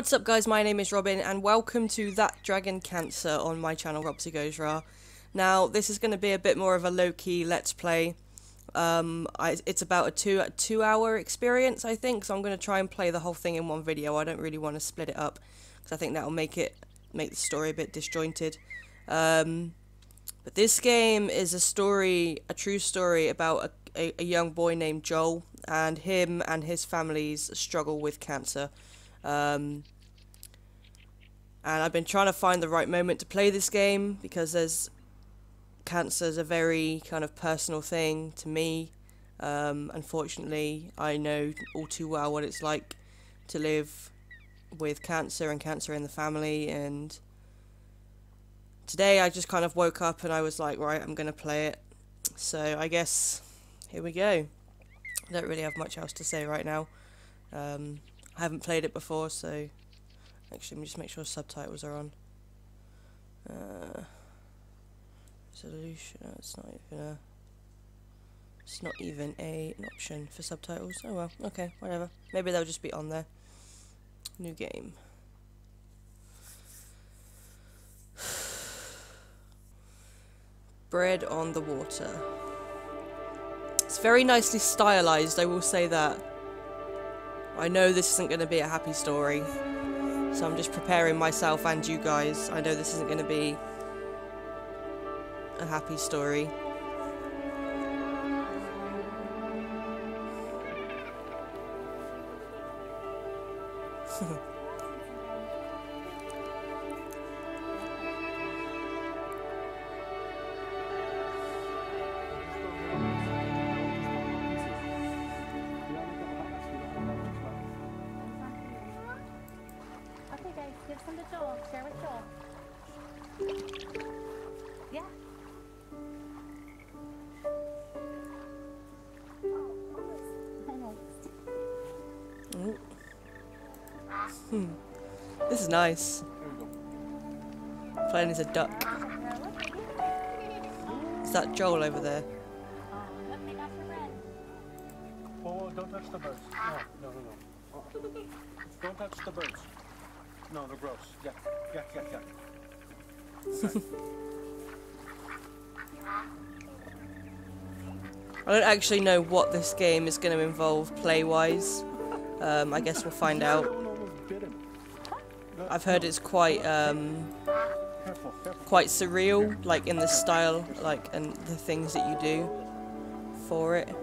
What's up guys, my name is Robin and welcome to That Dragon Cancer on my channel Robsy Goes Raw. Now this is going to be a bit more of a low-key let's play. It's about a two hour experience I think, so I'm going to try and play the whole thing in one video. I don't really want to split it up because I think that will make the story a bit disjointed. But this game is a true story about a young boy named Joel and him and his family's struggle with cancer. And I've been trying to find the right moment to play this game because cancer is a very kind of personal thing to me. Unfortunately, I know all too well what it's like to live with cancer and cancer in the family, and today I just kind of woke up and I was like, right, I'm gonna play it. So I guess here we go. I don't really have much else to say right now. I haven't played it before, so actually let me just make sure subtitles are on. Resolution, it's not even an option for subtitles. Oh well, okay, whatever. Maybe they'll just be on there. New game. Bread on the water. It's very nicely stylized, I will say that. I know this isn't going to be a happy story, so I'm just preparing myself and you guys. I know this isn't going to be a happy story. Okay guys, give some to Joel. Share with Joel. Yeah. This is nice. Playing as a duck. Is that Joel over there? Look, they got your bread. Oh, don't touch the birds. No. Don't touch the birds. No, they're gross. Yeah. Okay. I don't actually know what this game is going to involve play-wise. I guess we'll find out. I've heard it's quite surreal, like in the style, like, and the things that you do for it.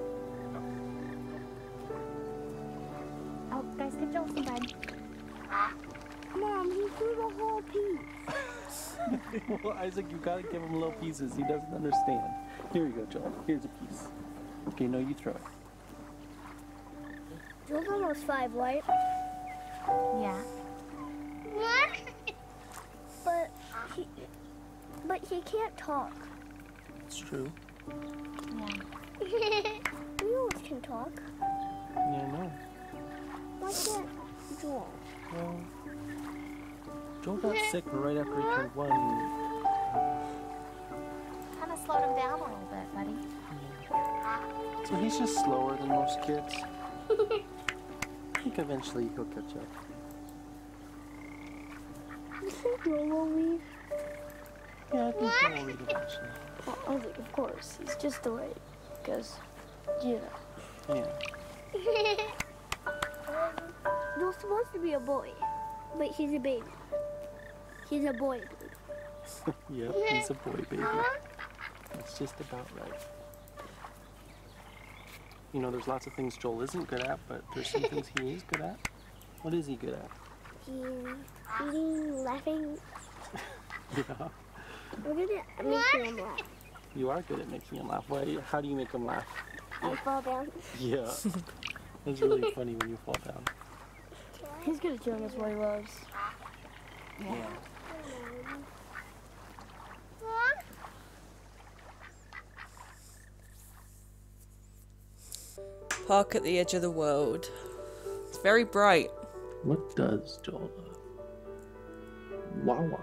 Oh, guys, give Joel some bread. Mom, he threw the whole piece. Well, Isaac, you gotta give him little pieces. He doesn't understand. Here you go, Joel. Here's a piece. Okay, no, you throw it. Joel's almost 5, right? Yeah. What? But he can't talk. It's true. Yeah. We always can talk. Yeah, I know. Why can't Joel? Well, Joel got sick right after he turned 1. Kind of slowed him down a little bit, buddy. So he's just slower than most kids. I think eventually he'll catch up. You think Joel will leave? Yeah, I think he'll leave eventually. Well, I think, of course. He's just delayed. Because, you know. Yeah. Joel's supposed to be a boy. But he's a baby. He's a boy baby. Yep, he's a boy baby. That's just about right. You know, there's lots of things Joel isn't good at, but there's some things he is good at. What is he good at? Eating, laughing. Yeah. I'm good at making him laugh. You are good at making him laugh. How do you make him laugh? I fall down. Yeah. It's really funny when you fall down. He's good at showing us what he loves. Yeah. Park at the edge of the world. It's very bright. What does Joel love? Wawa.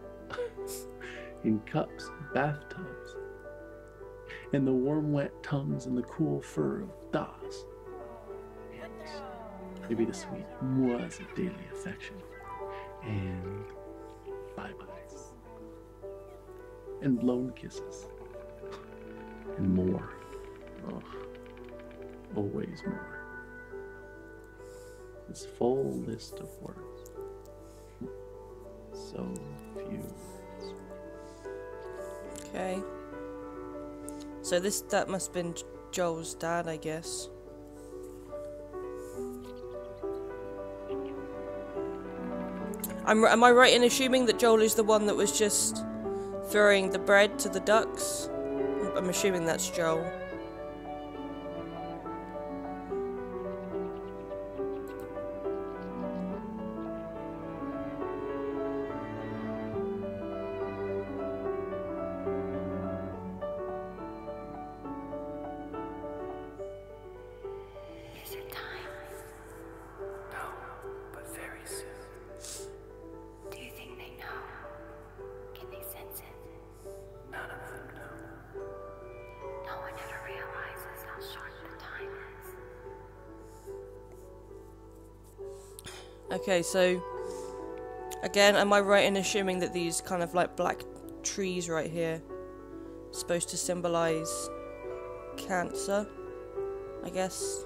In cups, bathtubs, and the warm wet tongues and the cool fur of Das. Maybe the sweet mois of daily affection. and bye-byes. And blown kisses. And more. Ugh. Always more. This full list of words. So few words. Okay. So that must have been Joel's dad, I guess. Am I right in assuming that Joel is the one that was just throwing the bread to the ducks? I'm assuming that's Joel. Is it time? No, but very soon. Do you think they know? Can they sense it? None of them know. No one ever realizes how short the time is. Okay, so again, am I right in assuming that these kind of like black trees right here are supposed to symbolize cancer, I guess?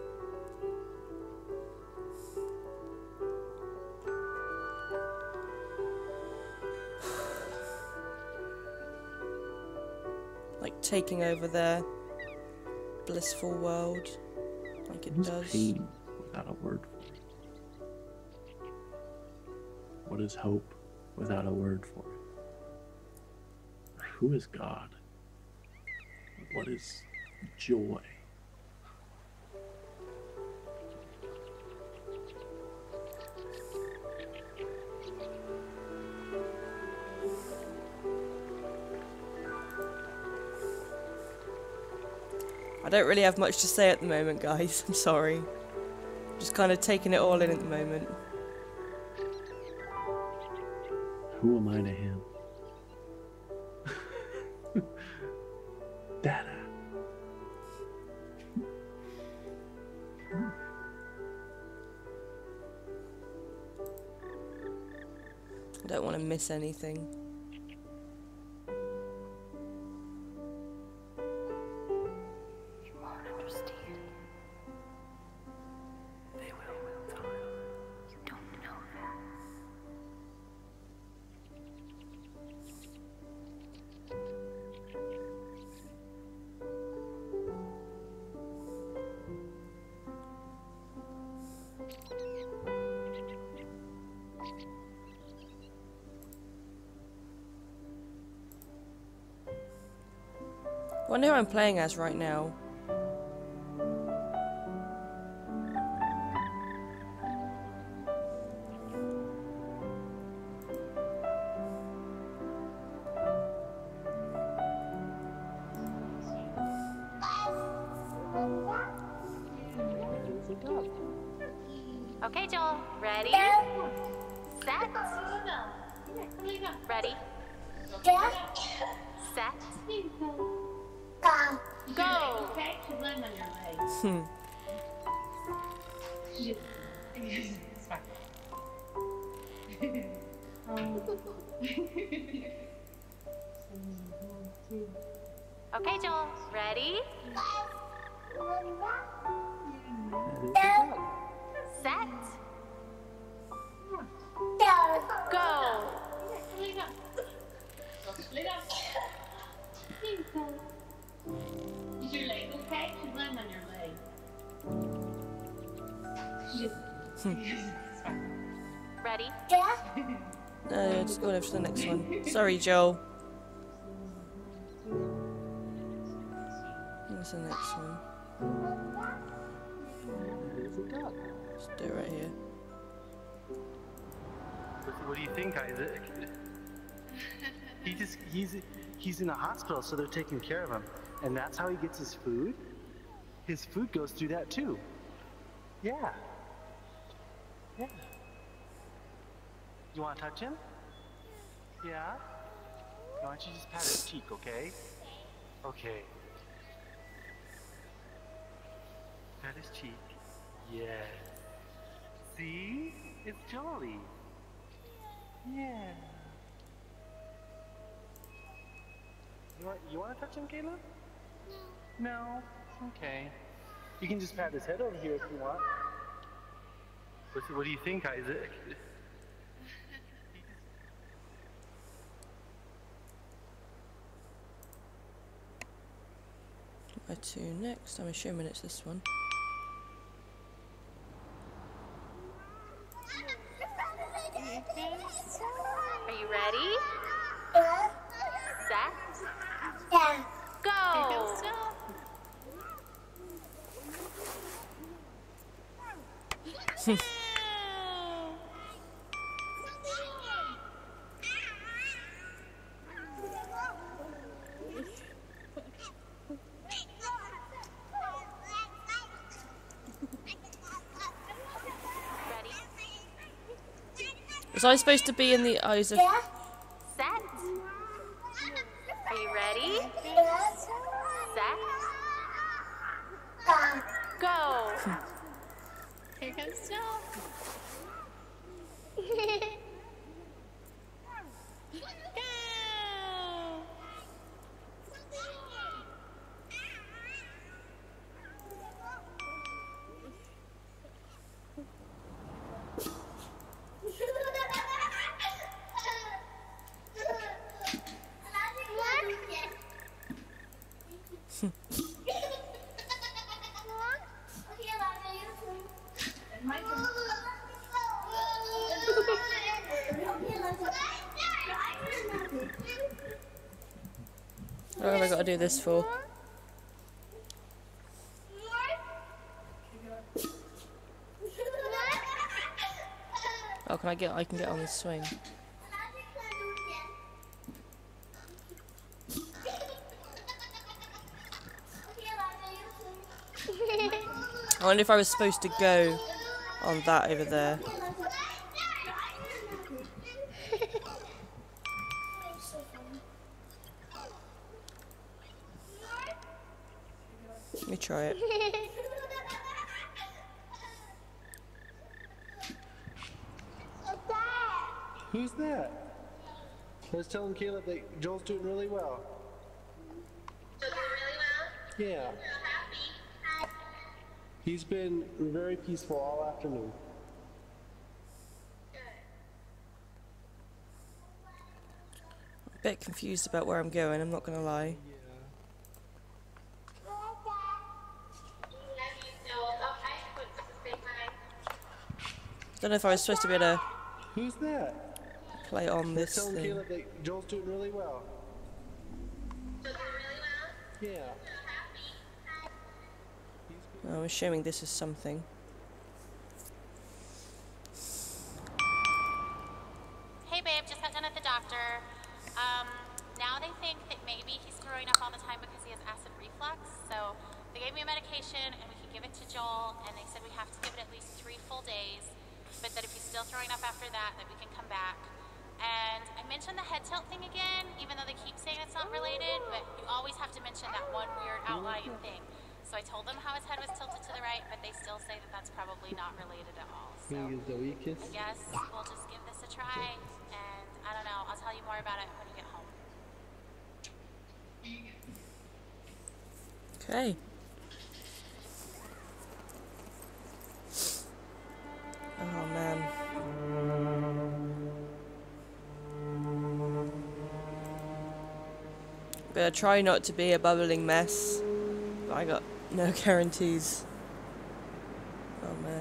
Like taking over their blissful world, like it What is does. pain without a word for it? What is hope without a word for it? Who is God? What is joy? I don't really have much to say at the moment, guys. I'm sorry. Just kind of taking it all in at the moment. Who am I to him? Dada. I don't want to miss anything. You won't understand. They will with time. You don't know that. Wonder who I'm playing as right now. Okay, Joel. Ready? Set. Ready? Set. Go. Hmm. Okay, Joel. Ready? Set. Go. Is your leg okay? She's laying on your leg. Ready? No, just going over to the next one. Sorry, Joel. What's the next one? Just do it right here. What do you think, Isaac? He's in a hospital, so they're taking care of him. And that's how he gets his food? His food goes through that too. Yeah. Yeah. You want to touch him? Yeah? Why don't you just pat his cheek, okay? Okay. Pat his cheek. Yes. See? It's Jolly. Yeah. You want to touch him, Caleb? No. No? Okay. You can just pat his head over here if you want. What do you think, Isaac? Where to next? I'm assuming it's this one. Are you ready? Set? Go! Ready? Was I supposed to be in the eyes of... Set? Are you ready? Set? Go! Here comes Snow. What have I got to do this for? Oh, I can get on the swing. I wonder if I was supposed to go on that over there. Let me try it. Who's that? Let's tell him, Caleb, that Joel's doing really well. Doing really well? Yeah. Happy. He's been very peaceful all afternoon. A bit confused about where I'm going, I'm not gonna lie. Don't know if I was supposed to be able to Who's that? play on Let's this tell him, thing. Caleb, that Joel's doing really well. Doing really well? Yeah. I'm assuming this is something. Hey babe, just got done at the doctor. Now they think that maybe he's throwing up all the time because he has acid reflux. So they gave me a medication and we can give it to Joel, and they said we have to give it at least 3 full days, but that if he's still throwing up after that we can come back. And I mentioned the head tilt thing again, even though they keep saying it's not related, but you always have to mention that one weird outlying thing. So I told them how his head was tilted to the right, but they still say that that's probably not related at all. So Zoe kiss? I guess we'll just give this a try, and I don't know, I'll tell you more about it when you get home. Okay. Oh man. Better try not to be a bubbling mess. But I got no guarantees. Oh man.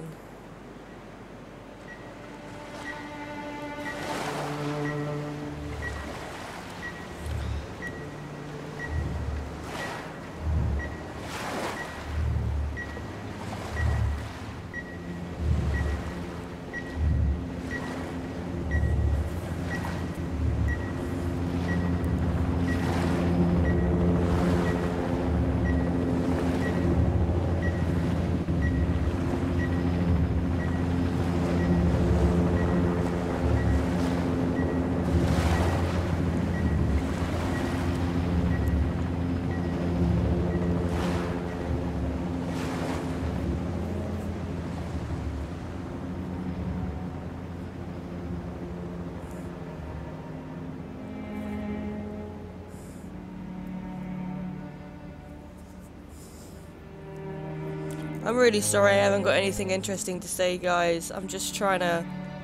I'm really sorry I haven't got anything interesting to say, guys. I'm just trying to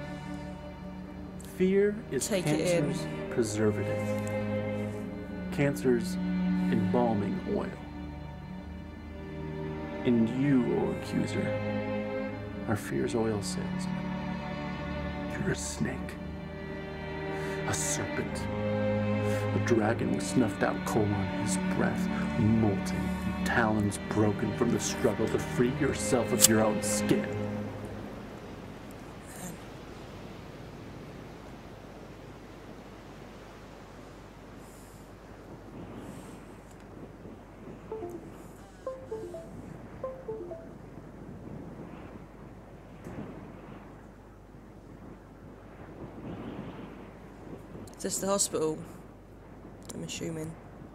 Fear is take it in. cancer's preservative. Cancer's embalming oil. And you, O accuser, are fear's oil salesman. You're a snake. A serpent. A dragon with snuffed out coal on his breath, molting, and talons broken from the struggle to free yourself of your own skin. Is this the hospital? I'm assuming.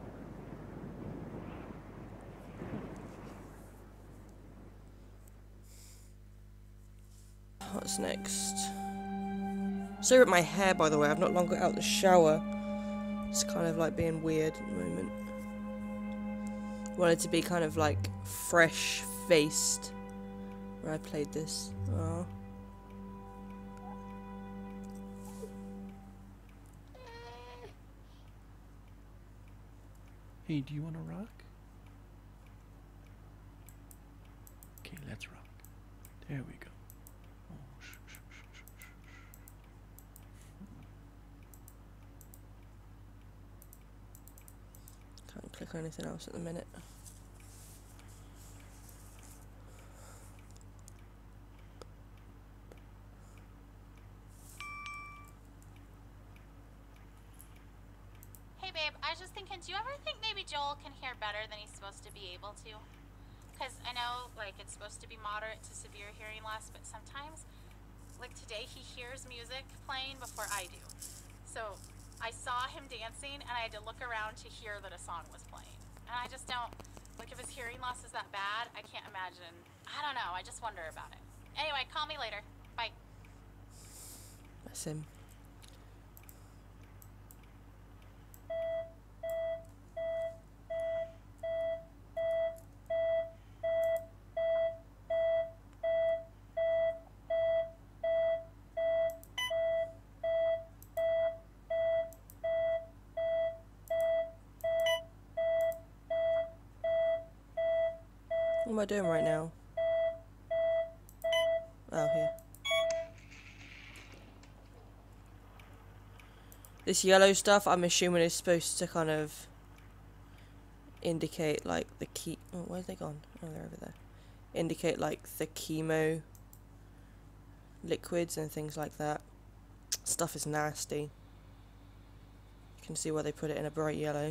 What's next? Sorry about my hair, by the way. I've not long got out the shower. It's kind of like being weird at the moment. Wanted to be kind of like fresh faced when I played this. Oh. Hey, do you want to rock? Okay, let's rock. There we go. Oh, shh, shh, shh, shh, shh, shh. Can't click on anything else at the minute. Hey babe, I was just thinking, do you ever think maybe Joel can hear better than he's supposed to be able to? Because I know, like, it's supposed to be moderate to severe hearing loss, but sometimes, like today, he hears music playing before I do. So I saw him dancing, and I had to look around to hear that a song was playing. And I just don't, like, if his hearing loss is that bad, I can't imagine. I don't know, I just wonder about it. Anyway, call me later. Bye. That's him. What am I doing right now? Oh, here. This yellow stuff, I'm assuming, is supposed to kind of indicate, like, the key... Oh, where's they gone? Oh, they're over there. Indicate, like, the chemo liquids and things like that. Stuff is nasty. You can see why they put it in a bright yellow.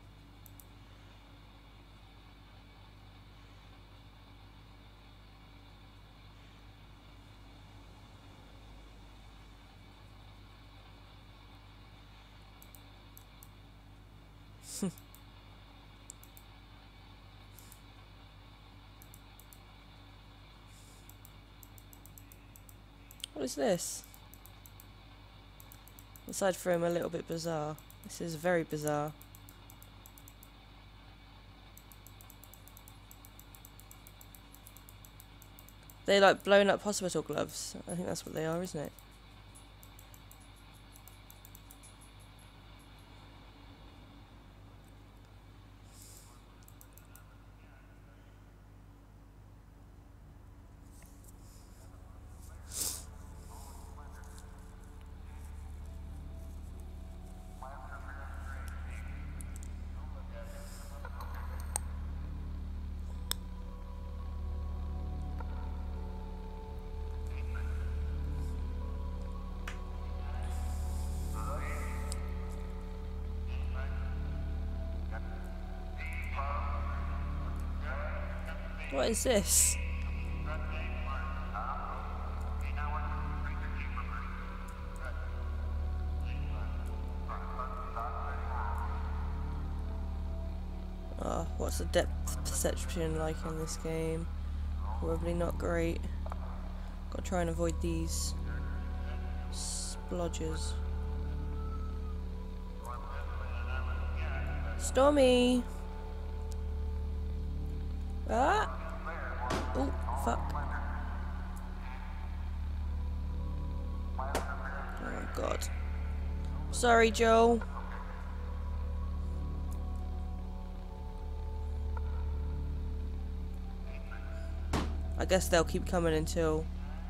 What is this? Aside from a little bit bizarre. This is very bizarre. They like blown up hospital gloves. I think that's what they are, isn't it? What is this? Oh, what's the depth perception like in this game? Probably not great. Gotta try and avoid these splodges. Stormy! Ah! Oh! Fuck. Oh god. Sorry, Joel. I guess they'll keep coming until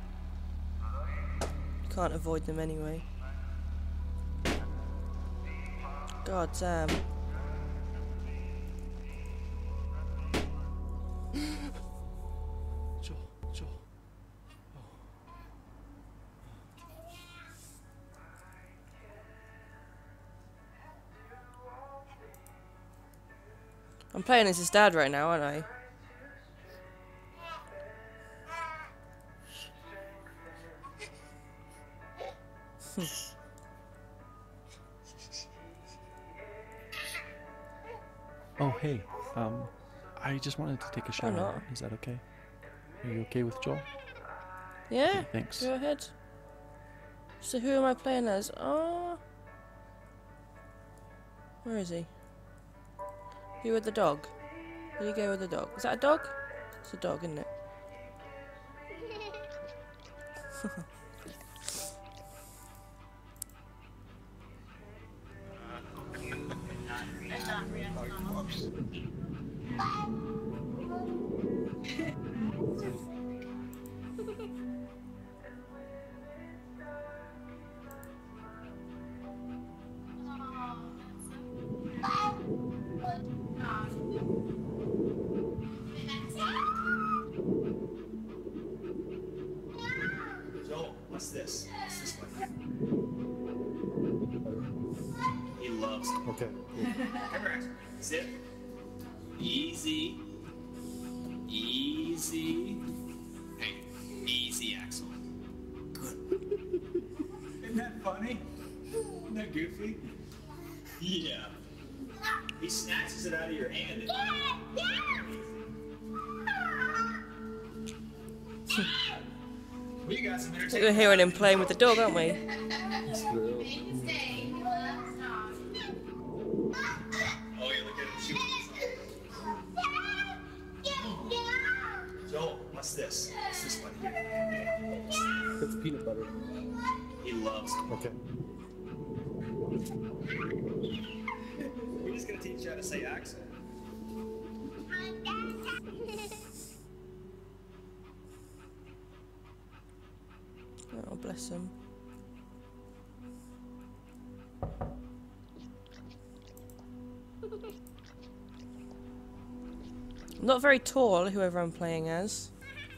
you can't avoid them anyway. God damn. Joel. I'm playing as his dad right now, aren't I? Oh, hey. I just wanted to take a shower. not? Is that okay? Are you okay with Joel? Yeah? Okay, thanks. Go ahead. So who am I playing as? Oh. Where is he? You with the dog? Where you go with the dog? Is that a dog? It's a dog, isn't it? Joel, what's this? What's this one? He loves it. Okay, cool. Come here, sit. Easy. Easy. Hey, easy, Axel. Good. Isn't that funny? Isn't that goofy? Yeah. He snatches it out of your hand. We got some entertainment. We're hearing him playing with the dog, aren't we? Oh, yeah, look at him shooting. Joel, what's this? What's this one here? That's peanut butter. He loves it. Okay. We're just gonna teach you how to say Axel. Oh, bless him. I'm not very tall, whoever I'm playing as.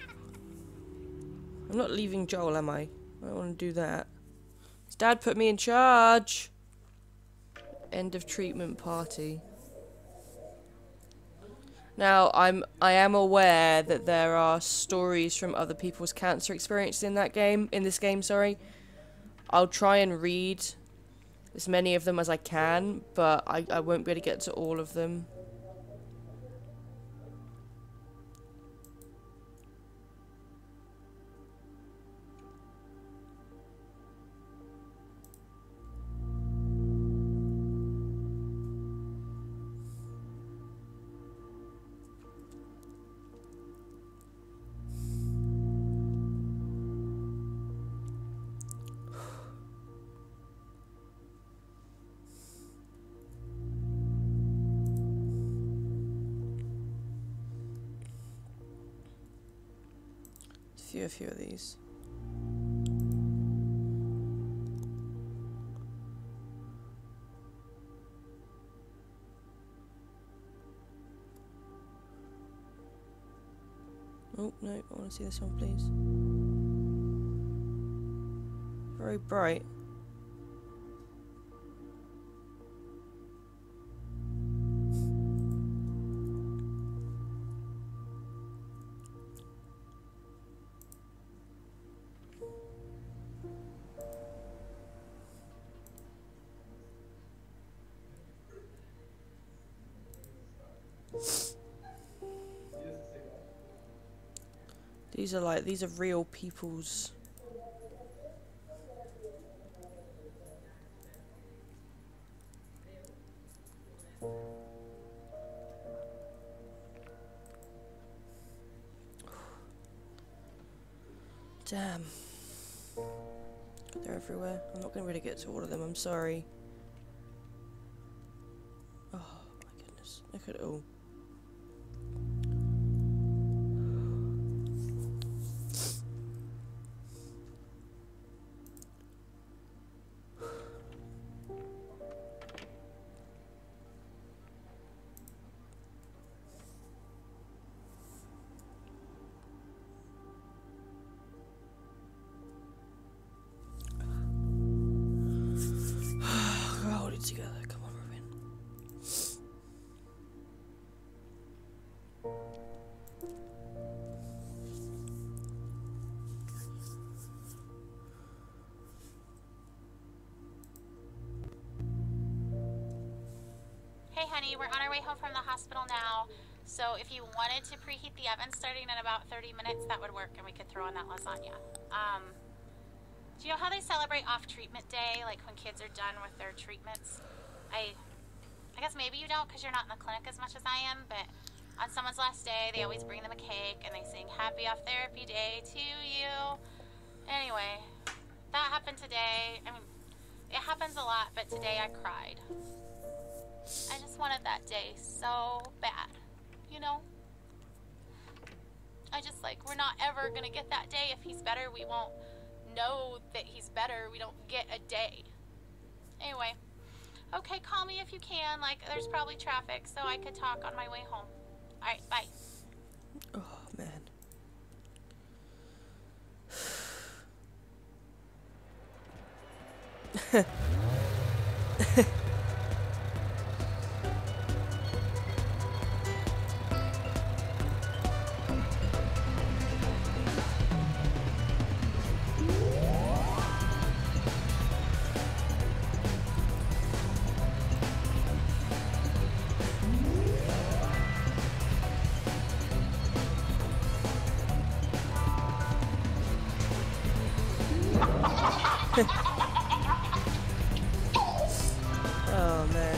I'm not leaving Joel, am I? I don't want to do that. His dad put me in charge. End of treatment party. Now, I am aware that there are stories from other people's cancer experiences in this game, sorry. I'll try and read as many of them as I can, but I won't be able to get to all of them. A few of these. Oh no, I want to see this one, please. Very bright. These are real people's. Damn. They're everywhere. I'm not going to really get to all of them, I'm sorry. Oh my goodness, look at it all. Hold it together, come on, Robin. Hey honey, we're on our way home from the hospital now. So if you wanted to preheat the oven starting in about 30 minutes, that would work and we could throw on that lasagna. Do you know how they celebrate off-treatment day, like when kids are done with their treatments? I guess maybe you don't because you're not in the clinic as much as I am, but on someone's last day, they always bring them a cake and they sing happy off therapy day to you. Anyway, that happened today. I mean, it happens a lot, but today I cried. I just wanted that day so bad, you know? I just like, we're not ever gonna get that day. If he's better, we won't know that he's better. We don't get a day. Anyway, okay, call me if you can. Like, there's probably traffic, so I could talk on my way home. Alright, bye. Oh, man. Oh, man.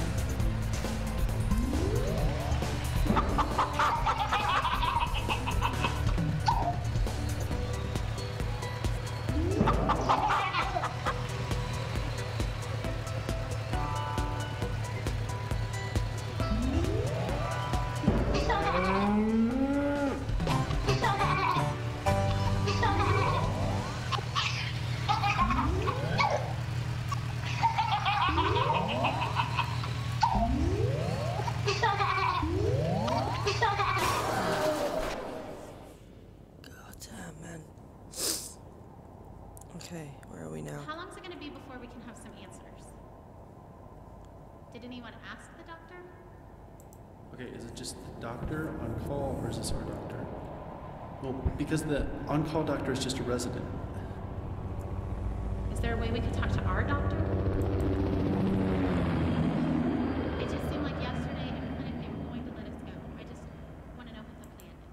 God damn, man. Okay, where are we now? How long is it going to be before we can have some answers? Did anyone ask the doctor? Okay, is it just the doctor on call or is this our doctor? Well, because the on-call doctor is just a resident. Is there a way we could talk to our doctor? It just seemed like yesterday at the clinic they were going to let us go. I just want to know what the plan is.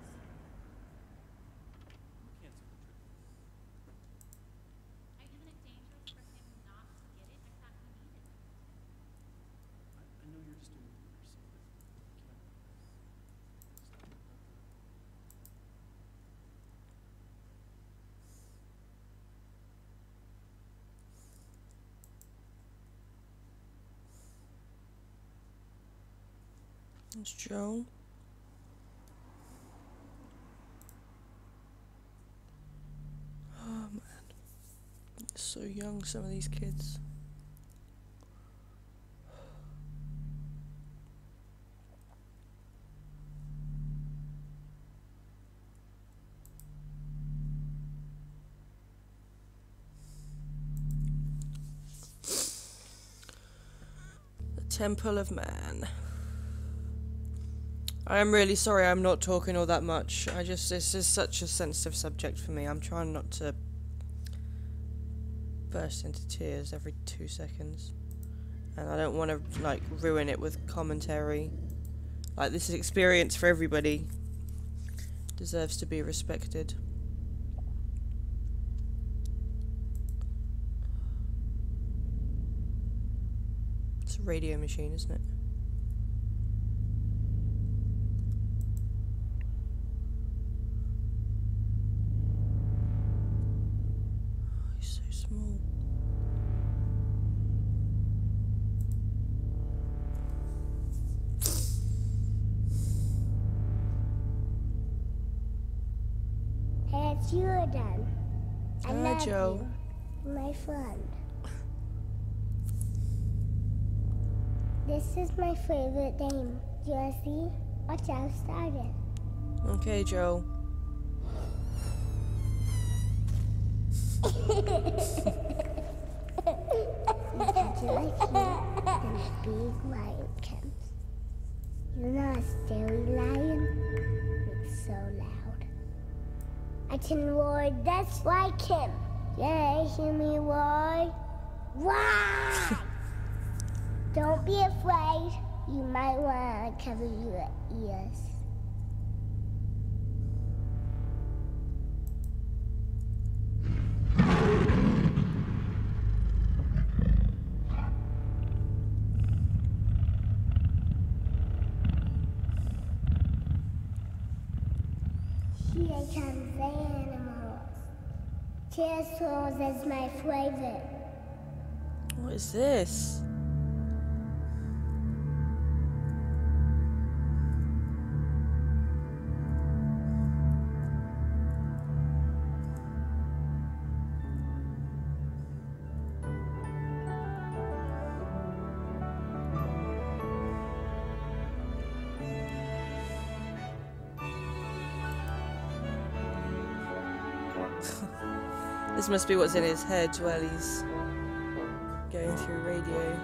Isn't it dangerous for him not to get it? I thought he needed it. I know you're just doing it for yourself. It's Joe. Oh, man. They're so young, some of these kids. The Temple of Man. I am really sorry I'm not talking all that much. This is such a sensitive subject for me. I'm trying not to burst into tears every 2 seconds. And I don't want to, like, ruin it with commentary. Like, this is experience for everybody. Deserves to be respected. It's a radio machine, isn't it? Dan. I Hi, love Joe. you, my friend. This is my favorite game. Do you want to see? Watch out, started. Okay, Joe. Would you like here in the big lion camps? You're not a scary lion. It's so loud. I can roar just like him. Yeah, hear me roar? Roar! Don't be afraid. You might want to cover your ears. Here comes the animals. Pterosaurs is my favorite. What is this? This must be what's in his head while he's going through radio.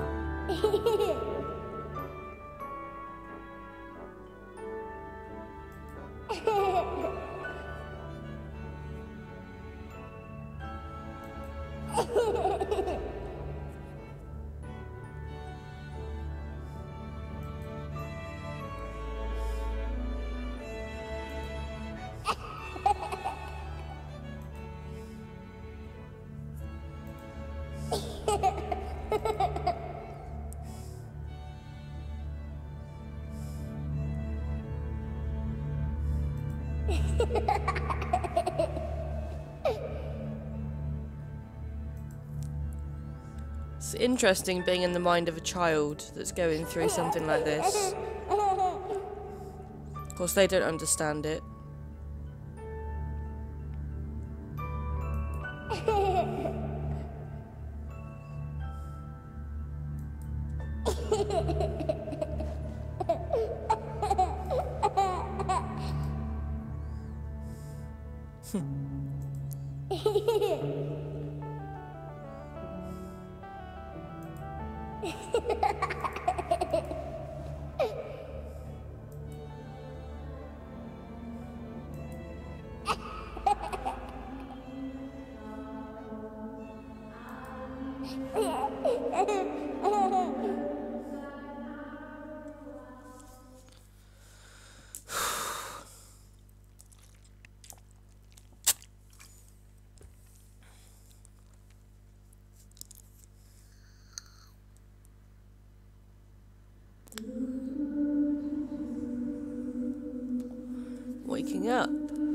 It's interesting being in the mind of a child that's going through something like this. Of course, they don't understand it. Waking up.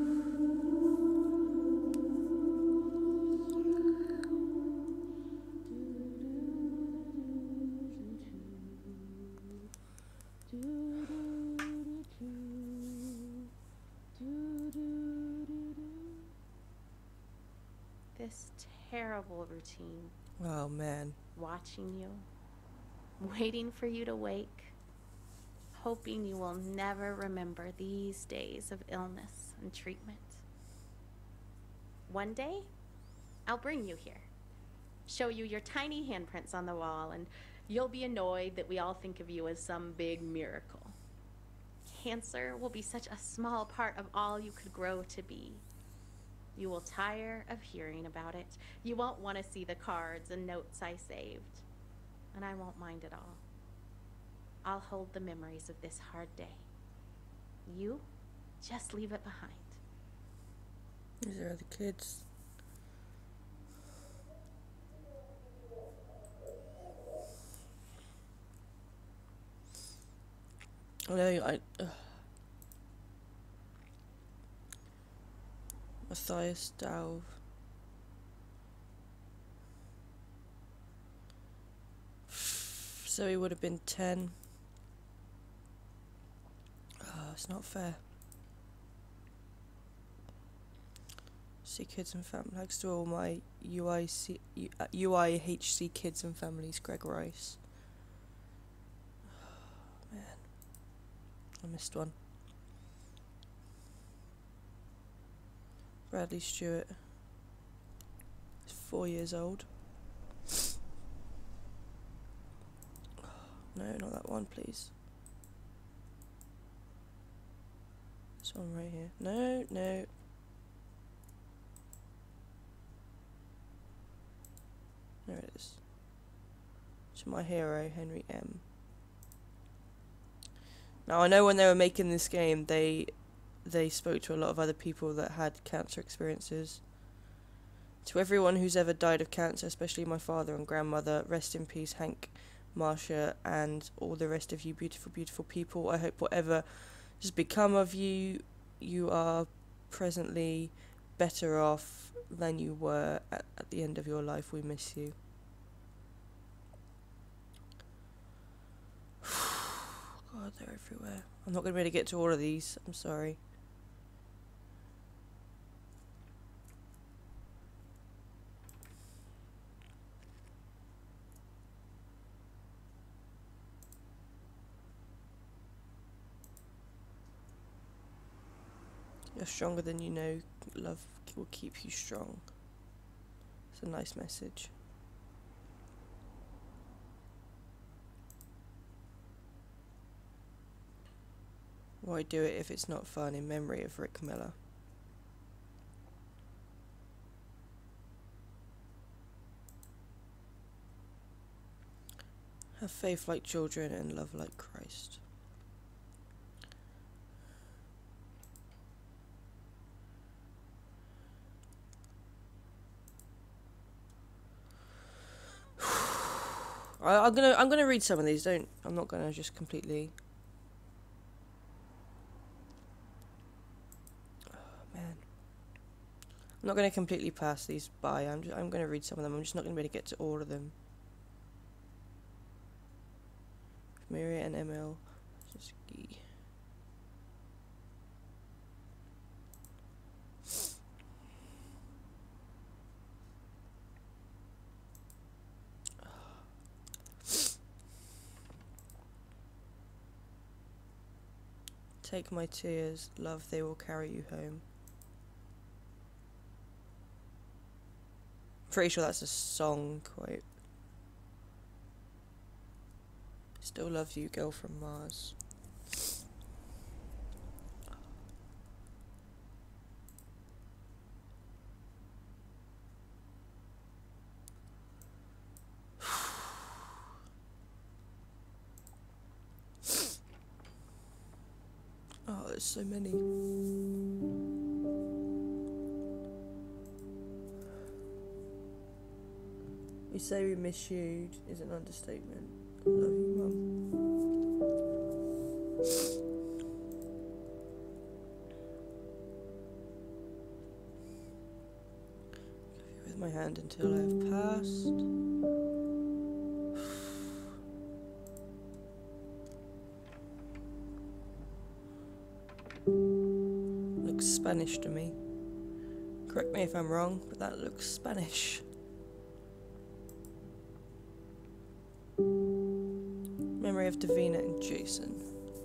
This terrible routine. Oh man. Watching you, waiting for you to wake, hoping you will never remember these days of illness and treatment. One day, I'll bring you here, show you your tiny handprints on the wall, and you'll be annoyed that we all think of you as some big miracle. Cancer will be such a small part of all you could grow to be. You will tire of hearing about it. You won't want to see the cards and notes I saved. And I won't mind at all. I'll hold the memories of this hard day. You just leave it behind. These are the kids. I know, Matthias Dowve. So he would have been 10. Oh, it's not fair. UIHC kids and families. Thanks to all my UIHC kids and families. Greg Rice. Oh, man, I missed one. Bradley Stewart. He's 4 years old. No, not that one, please. This one right here. No, no. There it is. To my hero, Henry M. Now, I know when they were making this game, they spoke to a lot of other people that had cancer experiences. To everyone who's ever died of cancer, especially my father and grandmother, rest in peace, Hank, Marsha, and all the rest of you beautiful, beautiful people. I hope whatever has become of you, you are presently better off than you were at the end of your life. We miss you. God, they're everywhere. I'm not going to be able to get to all of these. I'm sorry. You're stronger than you know. Love will keep you strong. It's a nice message. Why do it if it's not fun? In memory of Rick Miller. Have faith like children and love like Christ. I'm gonna read some of these. I'm not gonna just completely. Oh, man, I'm not gonna completely pass these by. I'm gonna read some of them. I'm just not gonna be able to get to all of them. Maria and ML. Just take my tears, love, they will carry you home. Pretty sure that's a song quote. Still love you, girl from Mars. Oh, there's so many. We say we miss you is an understatement. I love you, Mum. Love you with my hand until I have passed. Looks Spanish to me. Correct me if I'm wrong, but that looks Spanish. Memory of Davina and Jason.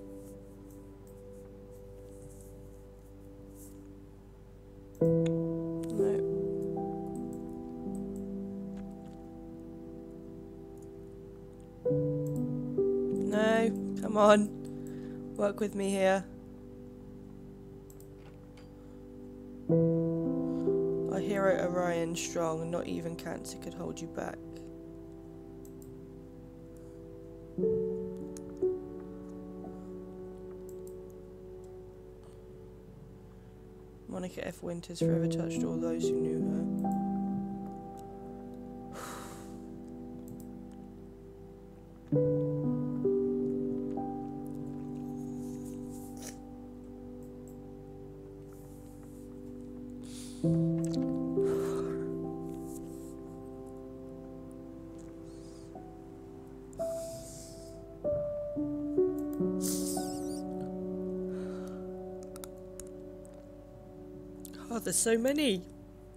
No. No, come on. Work with me here. Our hero Orion strong, not even cancer could hold you back. Monica F. Winters forever touched all those who knew her. Oh, there's so many.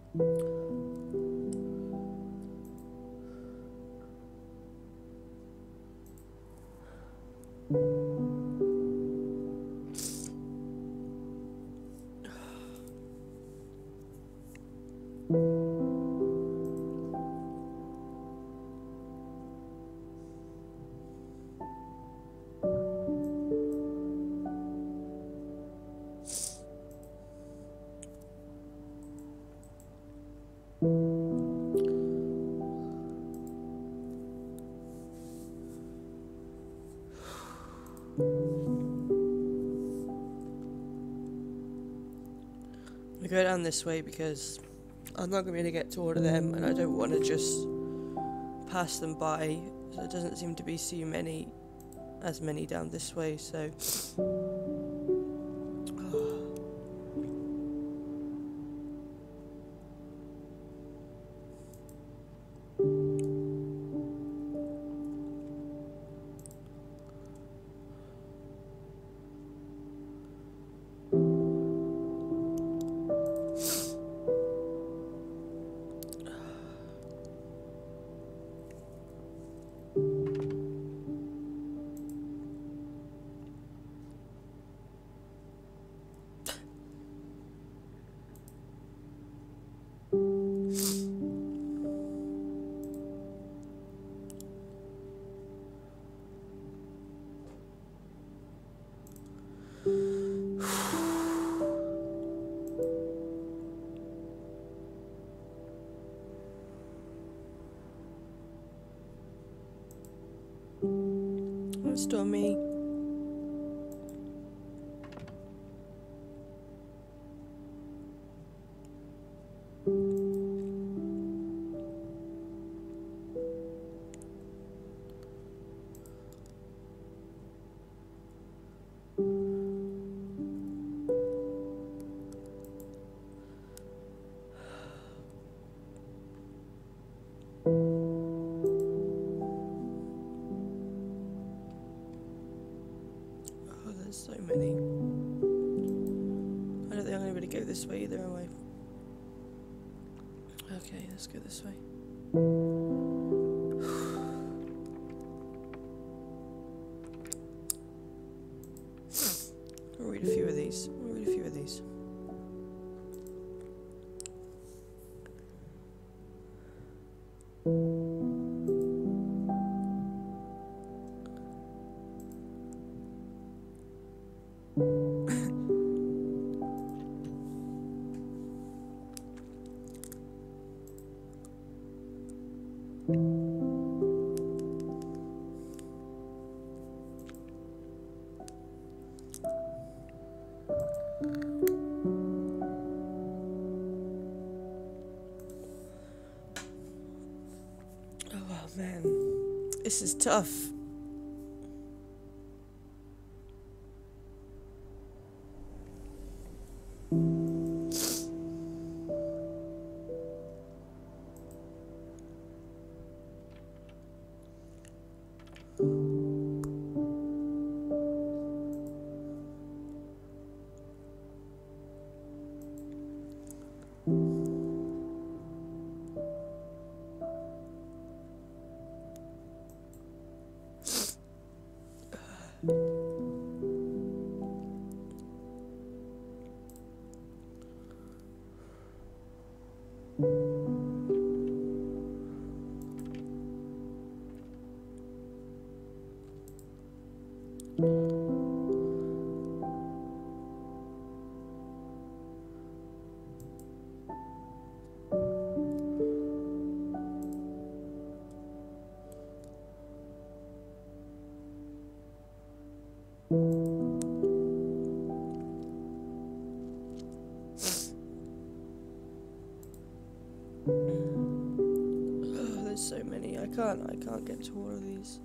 We go down this way because I'm not going to be able to get to all of them, and I don't want to just pass them by. So there doesn't seem to be as many down this way. So. Stormy. So many. I don't think I'm going to be able to go this way either, am I? Okay, let's go this way. I'll read a few of these. Oh man, this is tough. Oh, there's so many. I can't get to all of these.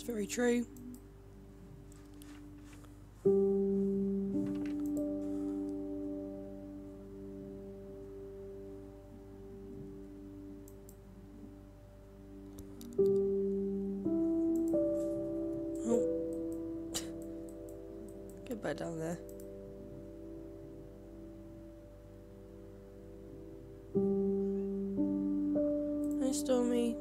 It's very true. Get back down there. Hi, Stormy.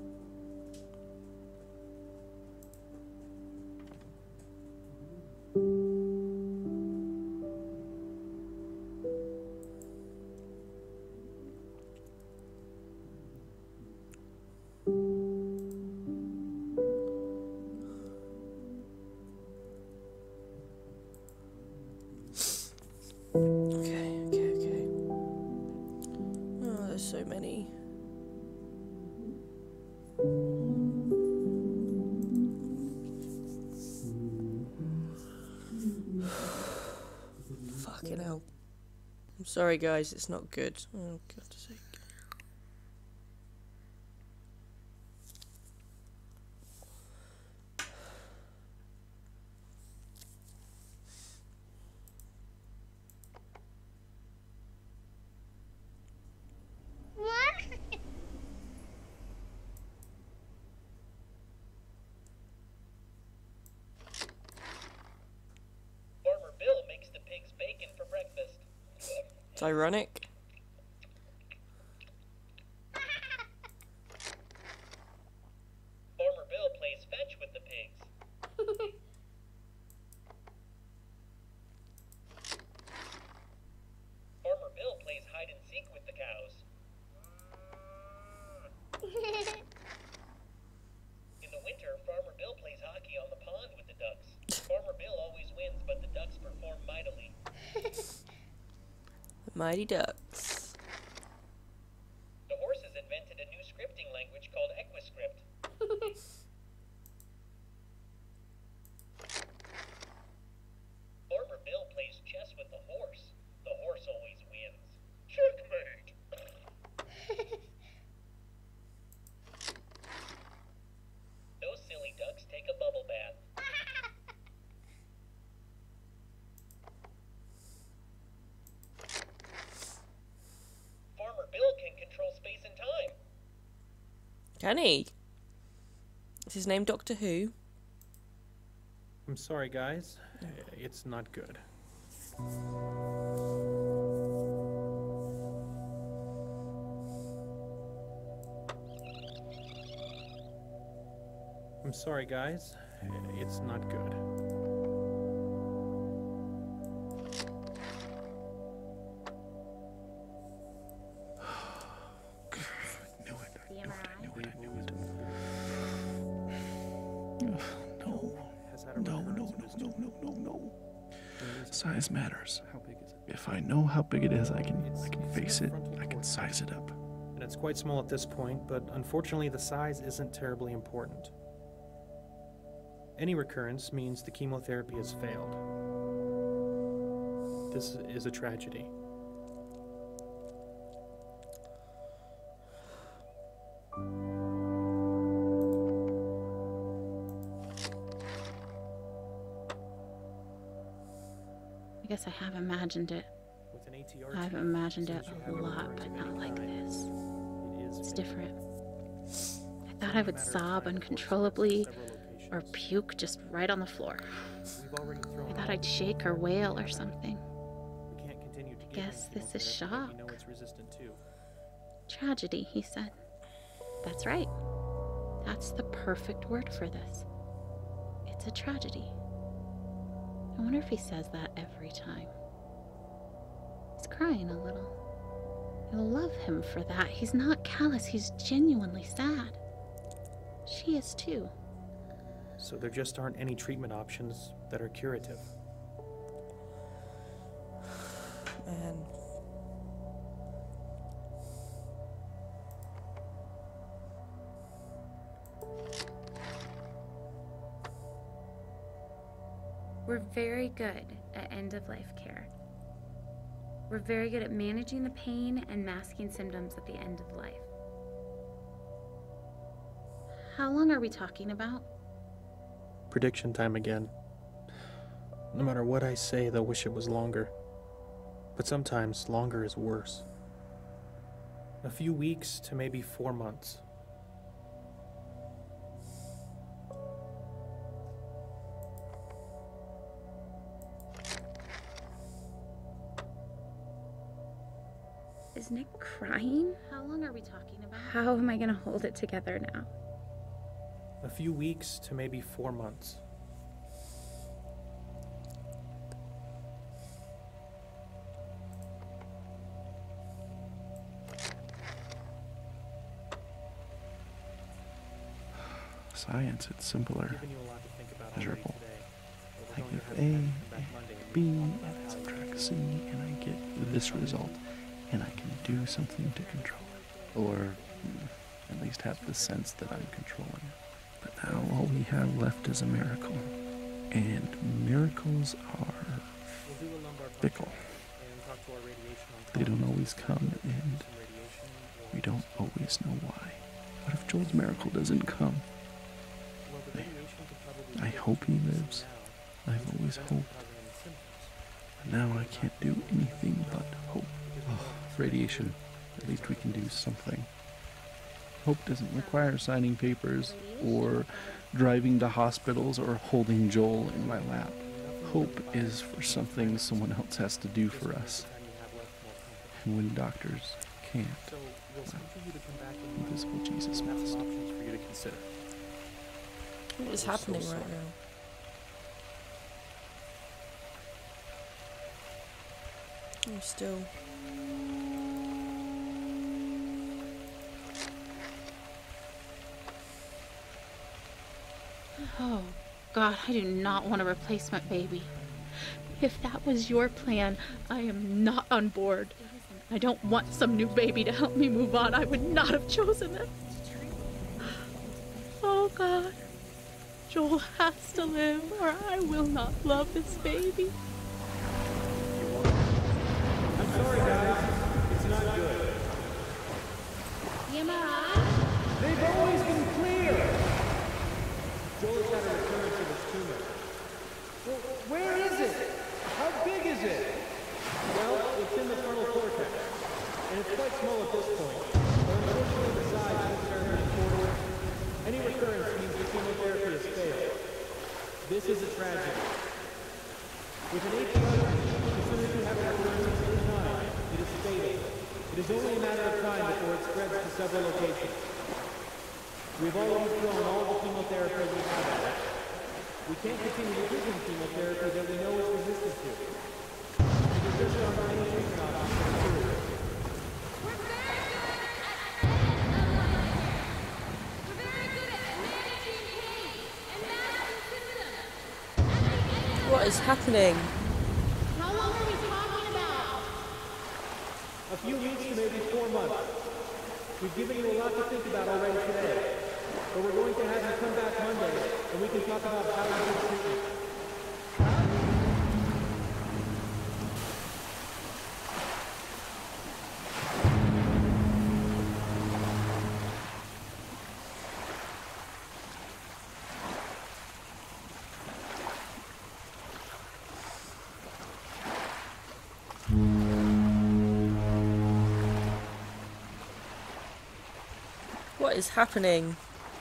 Okay. Oh, there's so many. Fucking hell. I'm sorry, guys, it's not good. Oh, God's sake. Farmer Bill makes the pigs bacon for breakfast. It's ironic. Farmer Bill plays fetch with the pigs. Farmer Bill plays hide and seek with the cows. In the winter, Farmer Bill plays hockey on the pond with the ducks. Farmer Bill always wins, but the ducks perform mightily. The Mighty Ducks. The horses invented a new scripting language called Equiscript. Farmer Bill plays chess with the horse. The horse always wins. Checkmate! Those silly ducks take a bubble bath. Farmer Bill can control space and time. Can he? Is his name Doctor Who? I'm sorry, guys. It's not good. I'm sorry, guys. It's not good. No. Size matters. How big is it? If I know how big it is, I can face it. I can size it up. And it's quite small at this point, but unfortunately the size isn't terribly important. Any recurrence means the chemotherapy has failed. This is a tragedy. I guess I have imagined it. I've imagined it a lot, but not like this. It's different. I thought I would sob uncontrollably or puke just right on the floor. I thought I'd shake or wail or something. I guess this is shock. Tragedy, he said. That's right. That's the perfect word for this. It's a tragedy. I wonder if he says that every time. He's crying a little. I love him for that. He's not callous, he's genuinely sad. She is too. So there just aren't any treatment options that are curative. Man. We're very good at end-of-life care. We're very good at managing the pain and masking symptoms at the end of life. How long are we talking about? Prediction time again. No matter what I say, they'll wish it was longer. But sometimes longer is worse. A few weeks to maybe 4 months. Is Nick crying? How long are we talking about? How am I gonna hold it together now? A few weeks to maybe 4 months. Science, it's simpler. Measurable. I give A, and B, and I subtract C, and I get this result, and I can do something to control it. Or at least have the sense that I'm controlling it. But now all we have left is a miracle. And miracles are fickle. They don't always come, and we don't always know why. What if Joel's miracle doesn't come? I hope he lives. I've always hoped. But now I can't do anything but hope. Oh, radiation. At least we can do something. Hope doesn't require signing papers, or driving to hospitals, or holding Joel in my lap. Hope is for something someone else has to do for us. And when doctors can't, well, invisible Jesus must. What is happening right now? I'm still. Oh, God, I do not want a replacement baby. If that was your plan, I am not on board. I don't want some new baby to help me move on. I would not have chosen it. Oh, God. Joel has to live, or I will not love this baby. I'm sorry, guys. It's not good. They've always been clear. Joel's had a recurrence of his tumor. Well, where is it? How big is it? Well, it's in the frontal cortex, and it's quite small at this point. But unfortunately, the size isn't terribly important. Any recurrence means the chemotherapy has failed. This is a tragedy. With an APR, as soon as you have a recurrence of any kind, it is fatal. It is only a matter of time before it spreads to several locations. We've already thrown all the chemotherapy we have at it. We can't continue to give him chemotherapy that we know is resistant to. Because there's not many treatment options for cure. What is happening? How long are we talking about? A few weeks to maybe 4 months. We've given you a lot to think about already today. But we're going to have you come back Monday, and we can talk about how to do treatment. What is happening?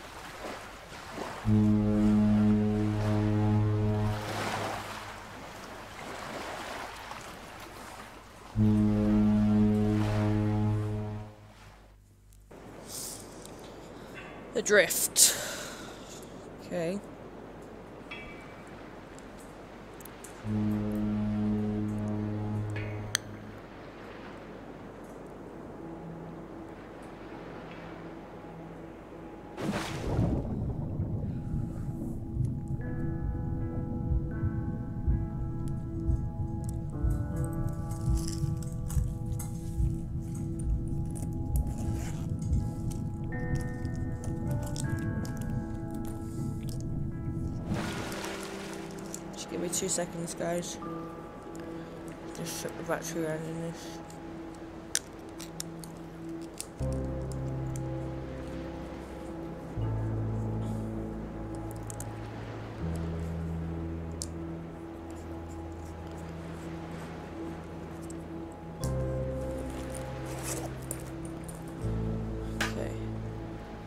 Adrift. Okay. Just give me 2 seconds, guys. Just shut the battery around in this.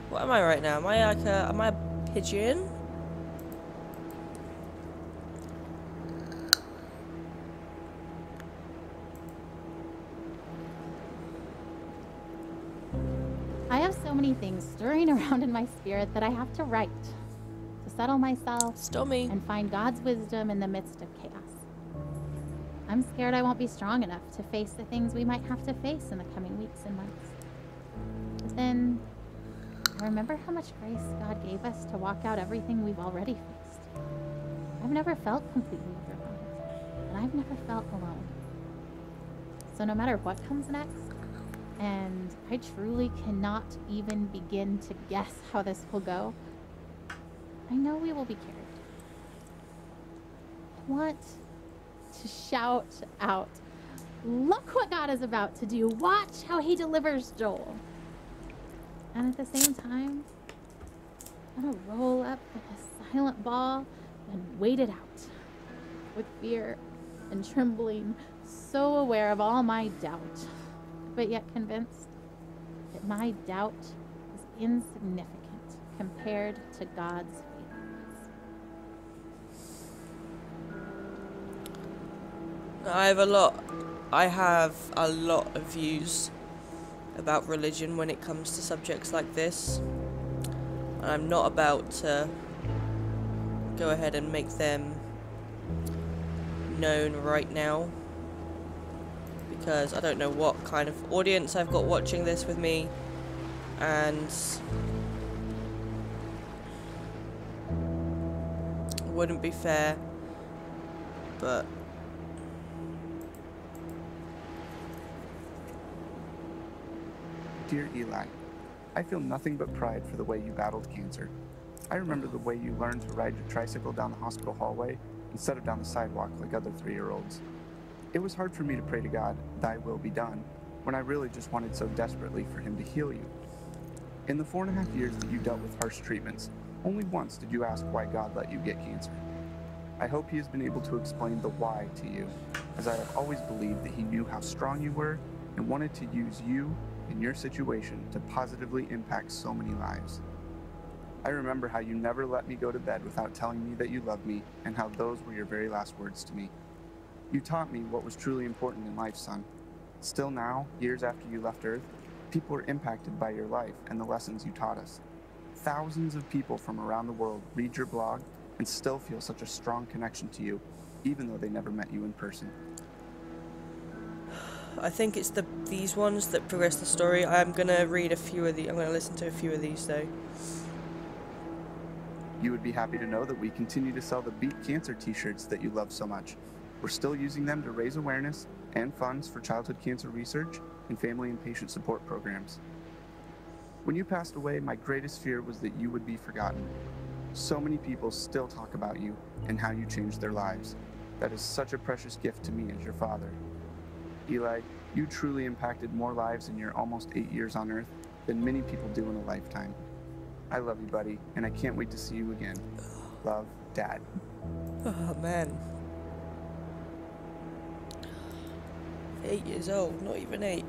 What am I right now? Am I like am I a pigeon? I have so many things stirring around in my spirit that I have to write to settle myself and find God's wisdom in the midst of chaos. I'm scared I won't be strong enough to face the things we might have to face in the coming weeks and months. But then I remember how much grace God gave us to walk out everything we've already faced. I've never felt completely overwhelmed, and I've never felt alone. So no matter what comes next, and I truly cannot even begin to guess how this will go, I know we will be carried. I want to shout out, look what God is about to do. Watch how he delivers Joel. And at the same time, I'm gonna roll up in a silent ball and wait it out with fear and trembling, so aware of all my doubt, but yet convinced that my doubt is insignificant compared to God's faithfulness. I have a lot of views about religion when it comes to subjects like this. I'm not about to go ahead and make them known right now, because I don't know what kind of audience I've got watching this with me, and it wouldn't be fair, but Dear Eli, I feel nothing but pride for the way you battled cancer. I remember the way you learned to ride your tricycle down the hospital hallway instead of down the sidewalk like other 3-year-olds. It was hard for me to pray to God, thy will be done, when I really just wanted so desperately for him to heal you. In the 4.5 years that you dealt with harsh treatments, only once did you ask why God let you get cancer. I hope he has been able to explain the why to you, as I have always believed that he knew how strong you were and wanted to use you in your situation to positively impact so many lives. I remember how you never let me go to bed without telling me that you loved me, and how those were your very last words to me. You taught me what was truly important in life, son. Still now, years after you left Earth, people are impacted by your life and the lessons you taught us. Thousands of people from around the world read your blog and still feel such a strong connection to you, even though they never met you in person. I think it's these ones that progress the story. I'm gonna read a few of I'm gonna listen to a few of these though. You would be happy to know that we continue to sell the Beat Cancer t-shirts that you love so much. We're still using them to raise awareness and funds for childhood cancer research and family and patient support programs. When you passed away, my greatest fear was that you would be forgotten. So many people still talk about you and how you changed their lives. That is such a precious gift to me as your father. Eli, you truly impacted more lives in your almost 8 years on Earth than many people do in a lifetime. I love you, buddy, and I can't wait to see you again. Love, Dad. Oh, man. 8 years old, not even 8.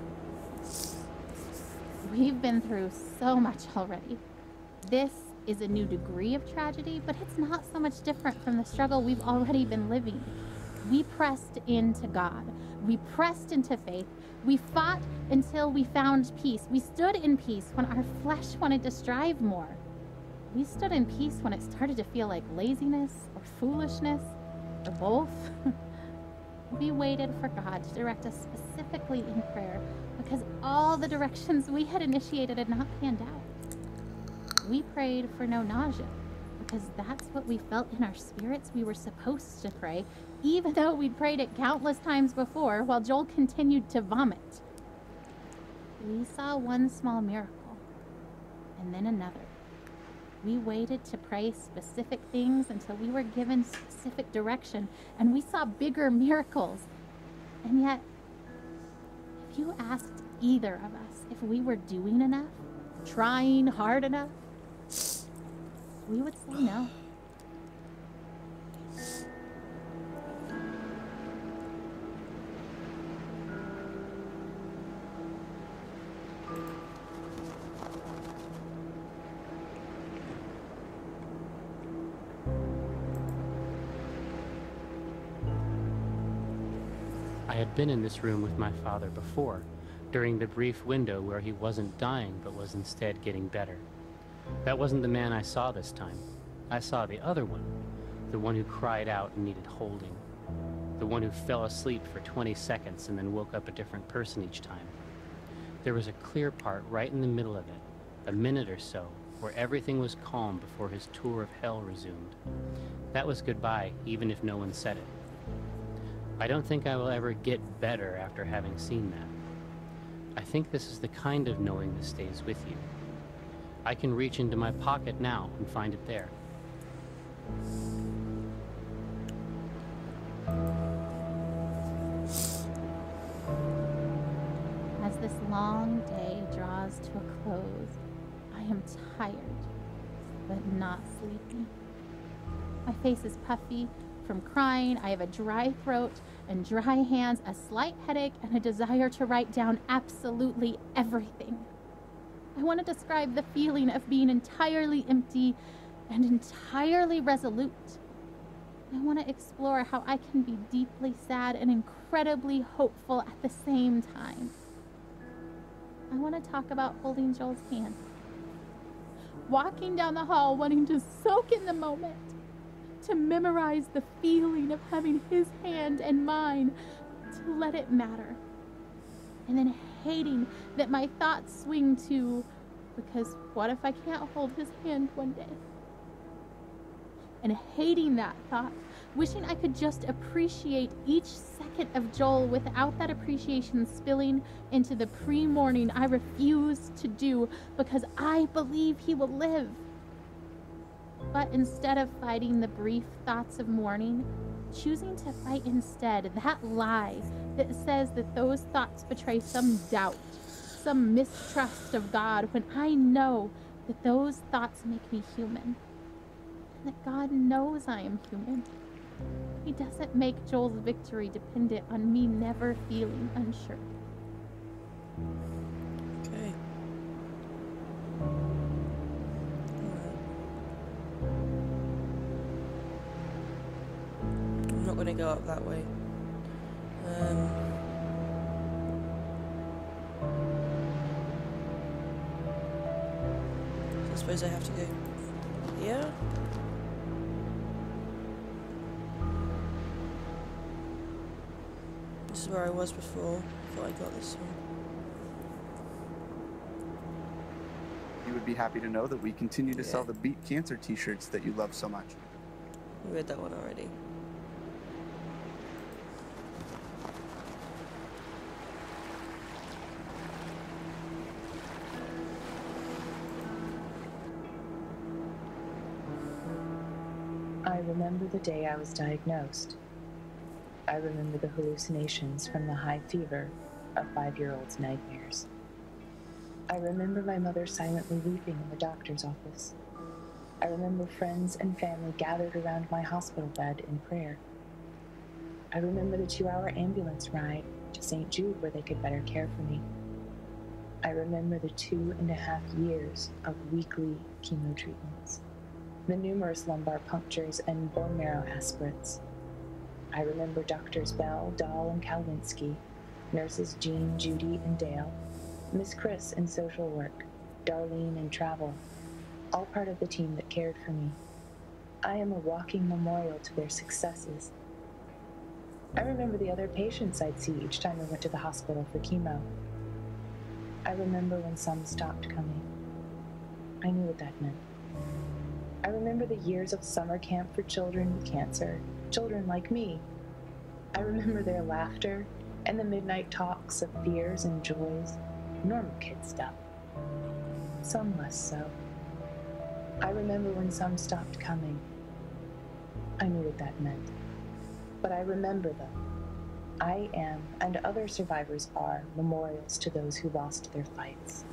We've been through so much already. This is a new degree of tragedy, but it's not so much different from the struggle we've already been living. We pressed into God. We pressed into faith. We fought until we found peace. We stood in peace when our flesh wanted to strive more. We stood in peace when it started to feel like laziness or foolishness or both. We waited for God to direct us specifically in prayer because all the directions we had initiated had not panned out. We prayed for no nausea because that's what we felt in our spirits we were supposed to pray, even though we'd prayed it countless times before while Joel continued to vomit. We saw one small miracle and then another. We waited to pray specific things until we were given specific direction, and we saw bigger miracles. And yet, if you asked either of us if we were doing enough, trying hard enough, we would say no. I had been in this room with my father before, during the brief window where he wasn't dying but was instead getting better. That wasn't the man I saw this time. I saw the other one, the one who cried out and needed holding, the one who fell asleep for 20 seconds and then woke up a different person each time. There was a clear part right in the middle of it, a minute or so, where everything was calm before his tour of hell resumed. That was goodbye, even if no one said it. I don't think I will ever get better after having seen that. I think this is the kind of knowing that stays with you. I can reach into my pocket now and find it there. As this long day draws to a close, I am tired, but not sleepy. My face is puffy from crying. I have a dry throat and dry hands, a slight headache, and a desire to write down absolutely everything. I want to describe the feeling of being entirely empty and entirely resolute. I want to explore how I can be deeply sad and incredibly hopeful at the same time. I want to talk about holding Joel's hand, walking down the hall wanting to soak in the moment, to memorize the feeling of having his hand and mine, to let it matter, and then hating that my thoughts swing to, because what if I can't hold his hand one day? And hating that thought, wishing I could just appreciate each second of Joel without that appreciation spilling into the pre-mourning I refuse to do because I believe he will live. But instead of fighting the brief thoughts of mourning, choosing to fight instead that lie that says that those thoughts betray some doubt, some mistrust of God, when I know that those thoughts make me human. That God knows I am human. He doesn't make Joel's victory dependent on me never feeling unsure. Okay. I'm not going to go up that way. So I suppose I have to go here. This is where I was before. I thought I got this one. You would be happy to know that we continue to sell the Beat Cancer t-shirts that you love so much. I read that one already. I remember the day I was diagnosed. I remember the hallucinations from the high fever of 5-year-old's nightmares. I remember my mother silently weeping in the doctor's office. I remember friends and family gathered around my hospital bed in prayer. I remember the 2-hour ambulance ride to St. Jude where they could better care for me. I remember the 2.5 years of weekly chemo treatments, the numerous lumbar punctures and bone marrow aspirates. I remember Doctors Bell, Dahl, and Kalwinsky, nurses Jean, Judy, and Dale, Miss Chris in social work, Darlene in travel, all part of the team that cared for me. I am a walking memorial to their successes. I remember the other patients I'd see each time I went to the hospital for chemo. I remember when some stopped coming. I knew what that meant. I remember the years of summer camp for children with cancer, children like me. I remember their laughter and the midnight talks of fears and joys, normal kid stuff. Some less so. I remember when some stopped coming. I knew what that meant. But I remember them. I am, and other survivors are, memorials to those who lost their fights.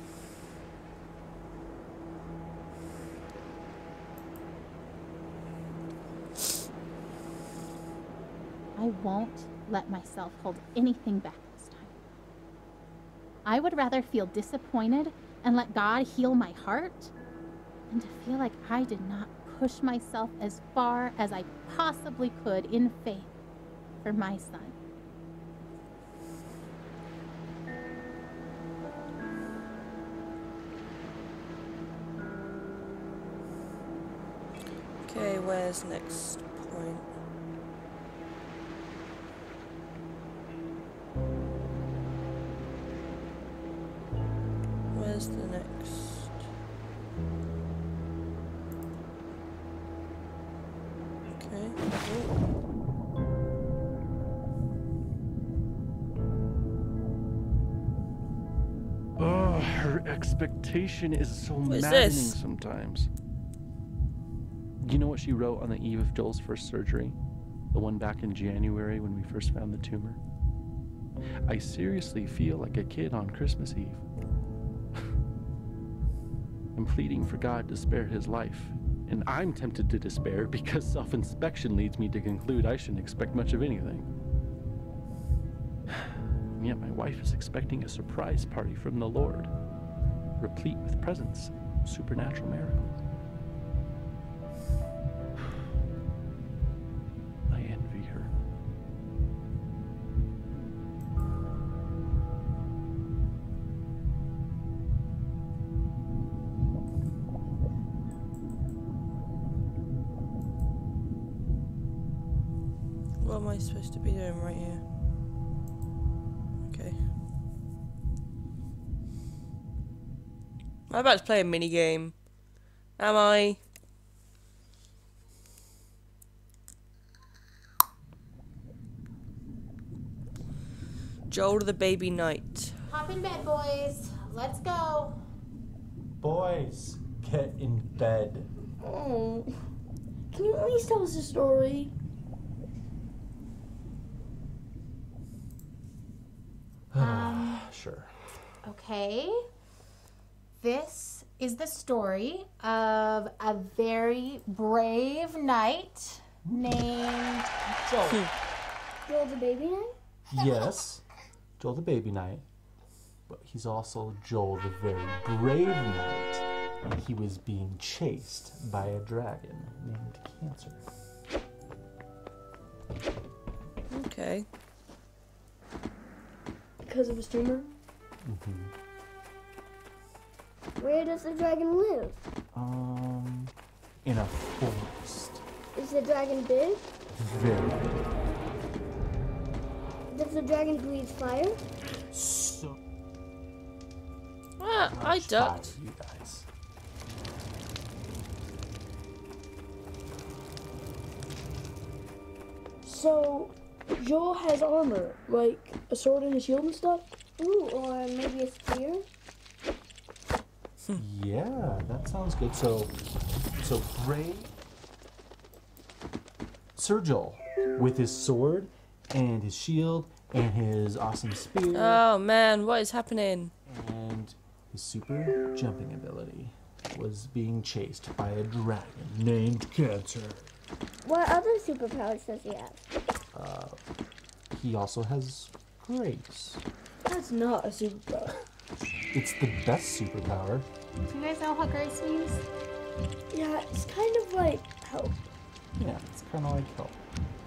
I won't let myself hold anything back this time. I would rather feel disappointed and let God heal my heart than to feel like I did not push myself as far as I possibly could in faith for my son. Okay, where's next point? Where's the next? Okay. Oh, her expectation is so What is maddening this? sometimes. You know what she wrote on the eve of Joel's first surgery? The one back in January when we first found the tumor? I seriously feel like a kid on Christmas Eve. I'm pleading for God to spare his life, and I'm tempted to despair because self-inspection leads me to conclude I shouldn't expect much of anything. And yet my wife is expecting a surprise party from the Lord, replete with presents, supernatural miracles. I envy her. What am I supposed to be doing right here? Okay. I'm about to play a mini game. Am I? Joel the Baby Knight. Hop in bed, boys. Let's go. Boys, get in bed. Oh, can you at least tell us a story? Sure. Okay. This is the story of a very brave knight named Joel. Joel the Baby Knight? Yes, Joel the Baby Knight. But he's also Joel the very brave knight. And he was being chased by a dragon named Cancer. Okay. Because of his tumor? Mm-hmm. Where does the dragon live? In a forest. Is the dragon big? Very big. Does the dragon breathe fire? So Ah, I ducked. tired, you guys. So, Joel has armor, like a sword and a shield and stuff? Ooh, or maybe a spear? Yeah, that sounds good. So brave Sir Joel with his sword and his shield and his awesome spear Oh man, what is happening? and his super jumping ability was being chased by a dragon named Cancer. What other superpowers does he have? He also has grace. That's not a superpower. It's the best superpower. Do you guys know what grace means? Yeah, it's kind of like help. Yeah, it's kind of like help.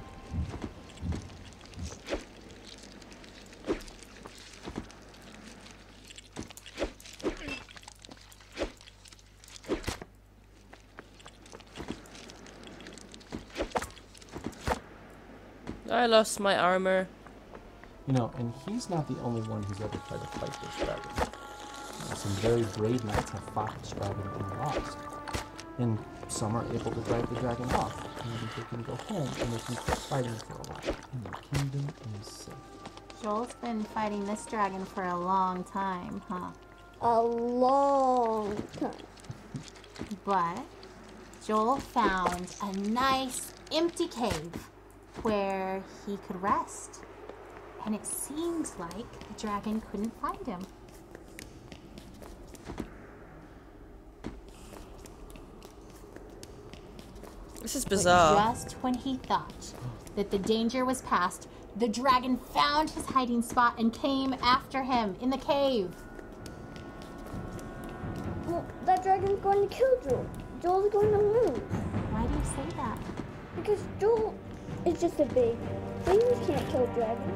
I lost my armor. You know, and he's not the only one who's ever tried to fight this dragon. Some very brave knights have fought this dragon and lost. And some are able to drive the dragon off, and they can go home and they can quit fighting for a while. And the kingdom is safe. Joel's been fighting this dragon for a long time, huh? A long time. But Joel found a nice empty cave where he could rest. And it seemed like the dragon couldn't find him. This is But bizarre. just when he thought that the danger was past, the dragon found his hiding spot and came after him in the cave. Well, that dragon's going to kill Joel. Joel's going to lose. Why do you say that? Because Joel is just a baby. Babies can't kill dragons.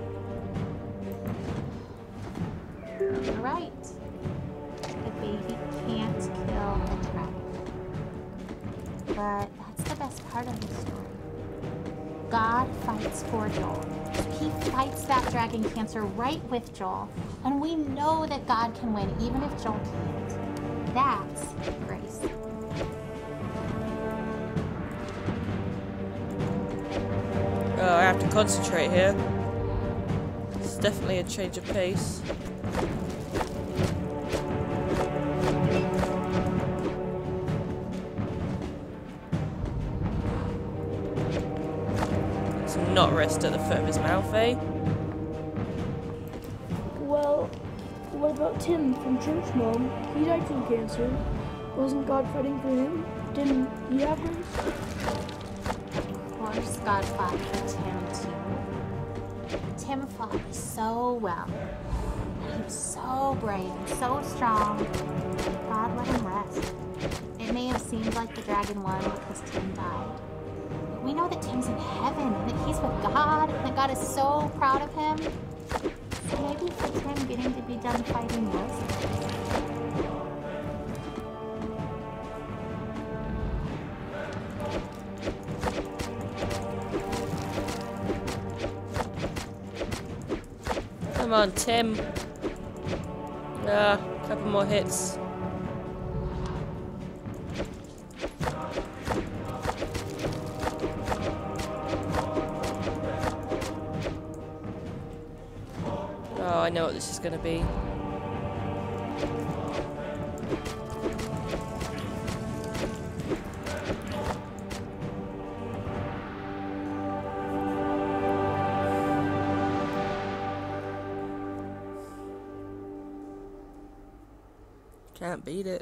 You're right. A baby can't kill a dragon. But best part of the story. God fights for Joel. He fights that dragon cancer right with Joel. And we know that God can win even if Joel can't. That's grace. Oh, I have to concentrate here. It's definitely a change of pace. Let's not rest at the foot of his mouth, eh? Well, what about Tim from church, Mom? He died from cancer. Wasn't God fighting for him? Didn't he have grace? Of course God fought for Tim too. Tim fought so well. He was so brave and so strong. God let him rest. It may have seemed like the dragon won because Tim died. But we know that Tim's in heaven, that he's with God, that God is so proud of him. So maybe for Tim getting to be done fighting was Come on, Tim. A couple more hits. Oh, I know what this is going to be. Can't beat it.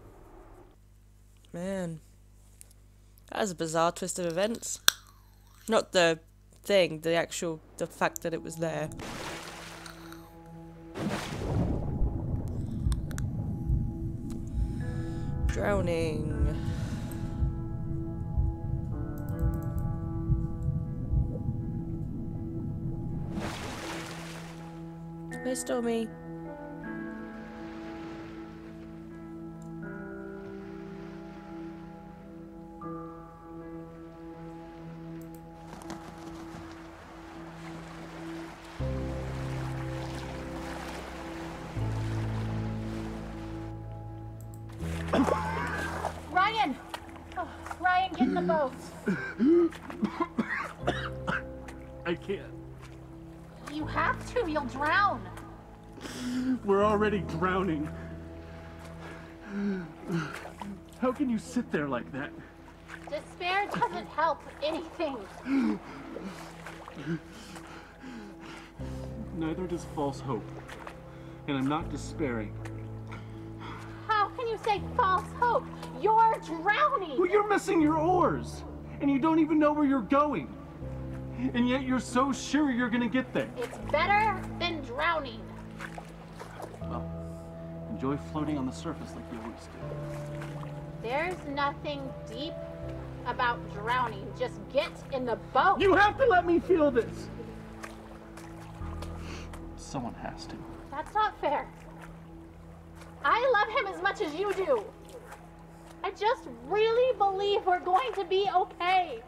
Man. That was a bizarre twist of events. Not the thing, the fact that it was there. Drowning. Hey, Stormy. Ryan! Oh, Ryan, get in the boat. I can't. You have to, you'll drown. We're already drowning. How can you sit there like that? Despair doesn't help anything. Neither does false hope. And I'm not despairing. How can you say false hope? You're drowning. Well, you're missing your oars. And you don't even know where you're going. And yet you're so sure you're gonna get there. It's better than drowning. Well, enjoy floating on the surface like you always do. There's nothing deep about drowning. Just get in the boat. You have to let me feel this. Someone has to. That's not fair. I love him as much as you do. I just really believe we're going to be okay.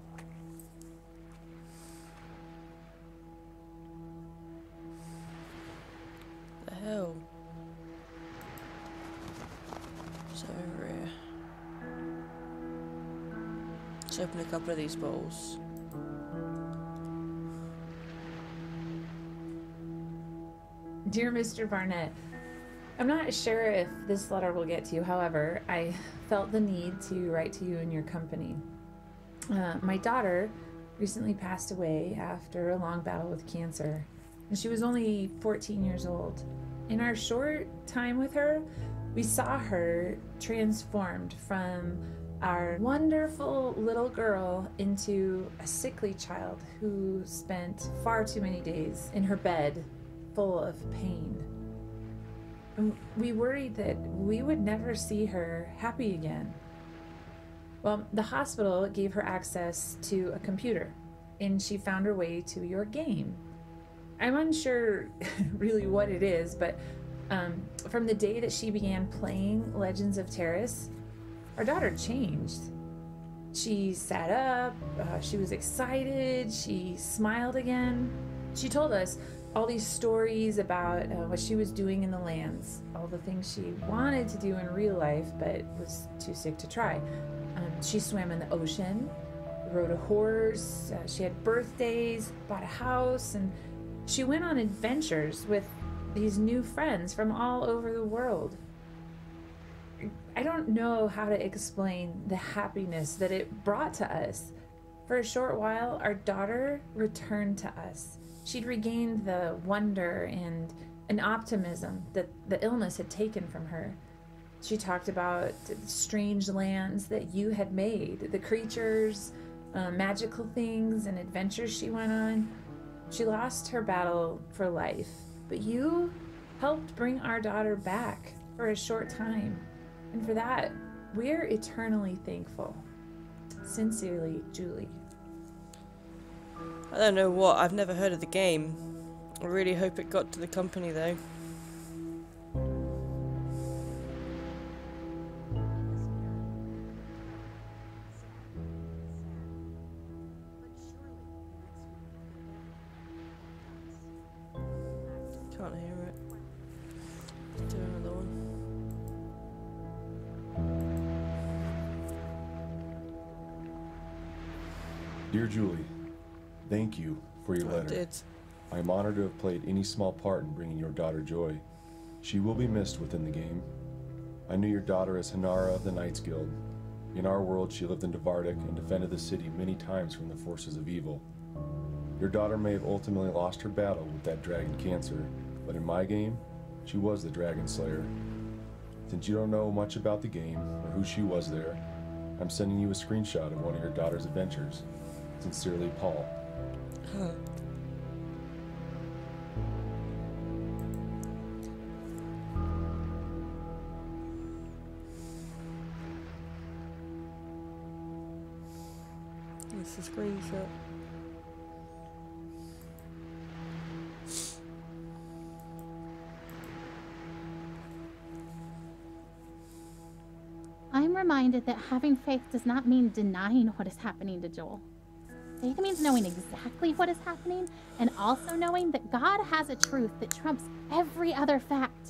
The hell? What's over here? Let's open a couple of these bowls. Dear Mr. Barnett, I'm not sure if this letter will get to you. However, I felt the need to write to you in your company. My daughter recently passed away after a long battle with cancer, and she was only 14 years old. In our short time with her, we saw her transformed from our wonderful little girl into a sickly child who spent far too many days in her bed full of pain. And we worried that we would never see her happy again. Well, the hospital gave her access to a computer, and she found her way to your game. I'm unsure really what it is, but from the day that she began playing Legends of Terrace, our daughter changed. She sat up, she was excited, she smiled again. She told us all these stories about what she was doing in the lands, all the things she wanted to do in real life but was too sick to try. She swam in the ocean, rode a horse, she had birthdays, bought a house, and she went on adventures with these new friends from all over the world. I don't know how to explain the happiness that it brought to us. For a short while, our daughter returned to us. She'd regained the wonder and an optimism that the illness had taken from her. She talked about the strange lands that you had made, the creatures, magical things, and adventures she went on. She lost her battle for life, but you helped bring our daughter back for a short time. And for that, we're eternally thankful. Sincerely, Julie. I don't know what. I've never heard of the game. I really hope it got to the company though. Can't hear it. Let's do another one. Dear Julie, thank you for your letter. I am honored to have played any small part in bringing your daughter joy. She will be missed within the game. I knew your daughter as Hanara of the Knights Guild. In our world, she lived in Dvardik and defended the city many times from the forces of evil. Your daughter may have ultimately lost her battle with that dragon cancer, but in my game, she was the Dragon Slayer. Since you don't know much about the game or who she was there, I'm sending you a screenshot of one of your daughter's adventures. Sincerely, Paul. Huh. It's a screenshot. I'm reminded that having faith does not mean denying what is happening to Joel. Faith means knowing exactly what is happening and also knowing that God has a truth that trumps every other fact.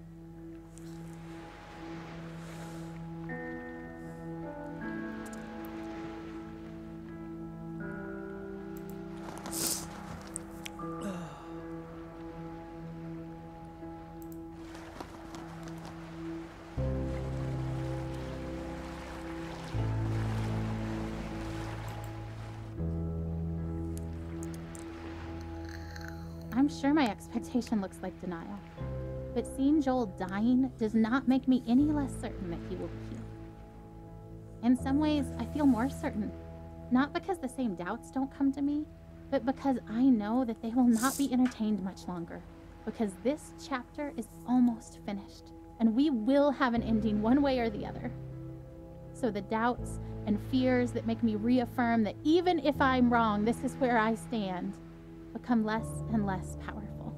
I'm sure my expectation looks like denial, but seeing Joel dying does not make me any less certain that he will be healed. In some ways, I feel more certain, not because the same doubts don't come to me, but because I know that they will not be entertained much longer, because this chapter is almost finished, and we will have an ending one way or the other. So the doubts and fears that make me reaffirm that even if I'm wrong, this is where I stand, become less and less powerful.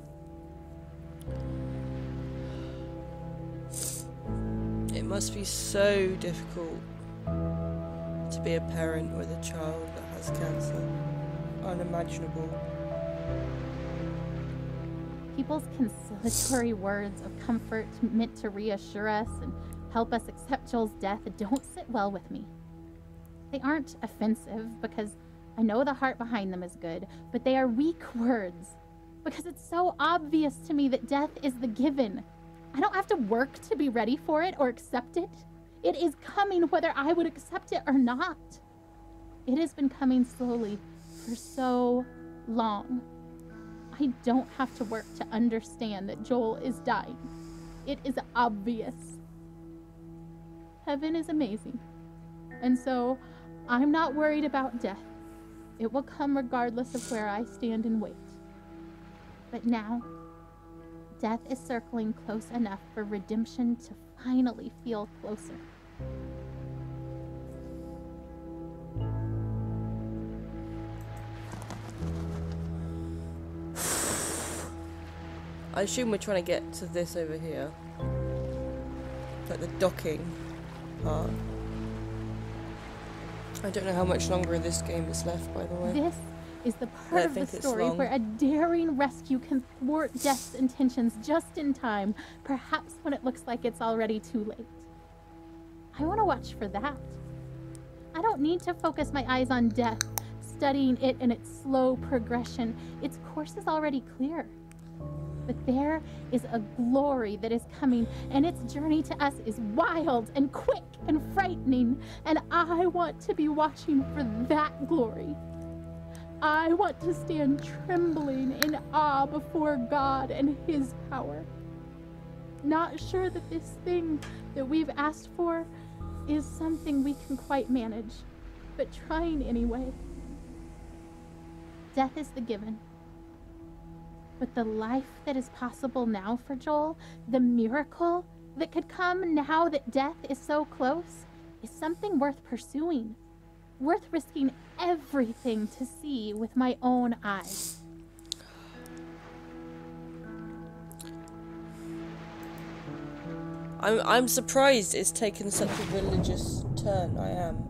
It must be so difficult to be a parent with a child that has cancer. Unimaginable. People's consolatory words of comfort meant to reassure us and help us accept Joel's death don't sit well with me. They aren't offensive because I know the heart behind them is good, but they are weak words because it's so obvious to me that death is the given. I don't have to work to be ready for it or accept it. It is coming whether I would accept it or not. It has been coming slowly for so long. I don't have to work to understand that Joel is dying. It is obvious. Heaven is amazing. And so I'm not worried about death. It will come regardless of where I stand and wait. But now, death is circling close enough for redemption to finally feel closer. I assume we're trying to get to this over here. Like the docking part. I don't know how much longer of this game is left, by the way. This is the part of the story where a daring rescue can thwart Death's intentions just in time, perhaps when it looks like it's already too late. I want to watch for that. I don't need to focus my eyes on Death, studying it and its slow progression. Its course is already clear. But there is a glory that is coming, and its journey to us is wild and quick and frightening, and I want to be watching for that glory. I want to stand trembling in awe before God and His power. Not sure that this thing that we've asked for is something we can quite manage, but trying anyway. Death is the given. But the life that is possible now for Joel, the miracle that could come now that death is so close, is something worth pursuing, worth risking everything to see with my own eyes. I'm surprised it's taken such a religious turn. I am.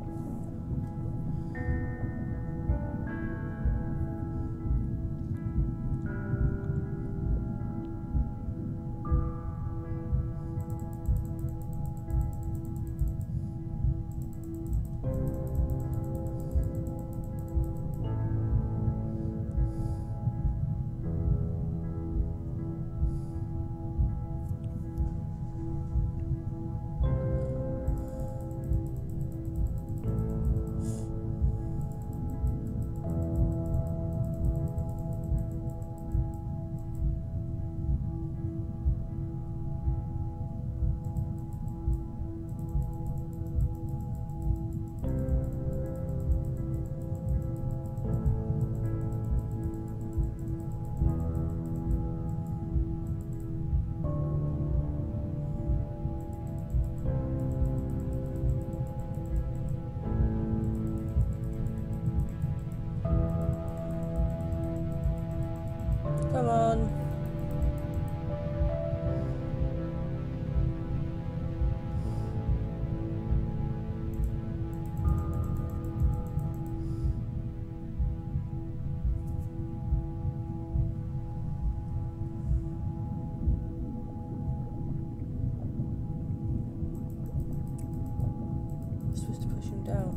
Come on. I'm supposed to push him down.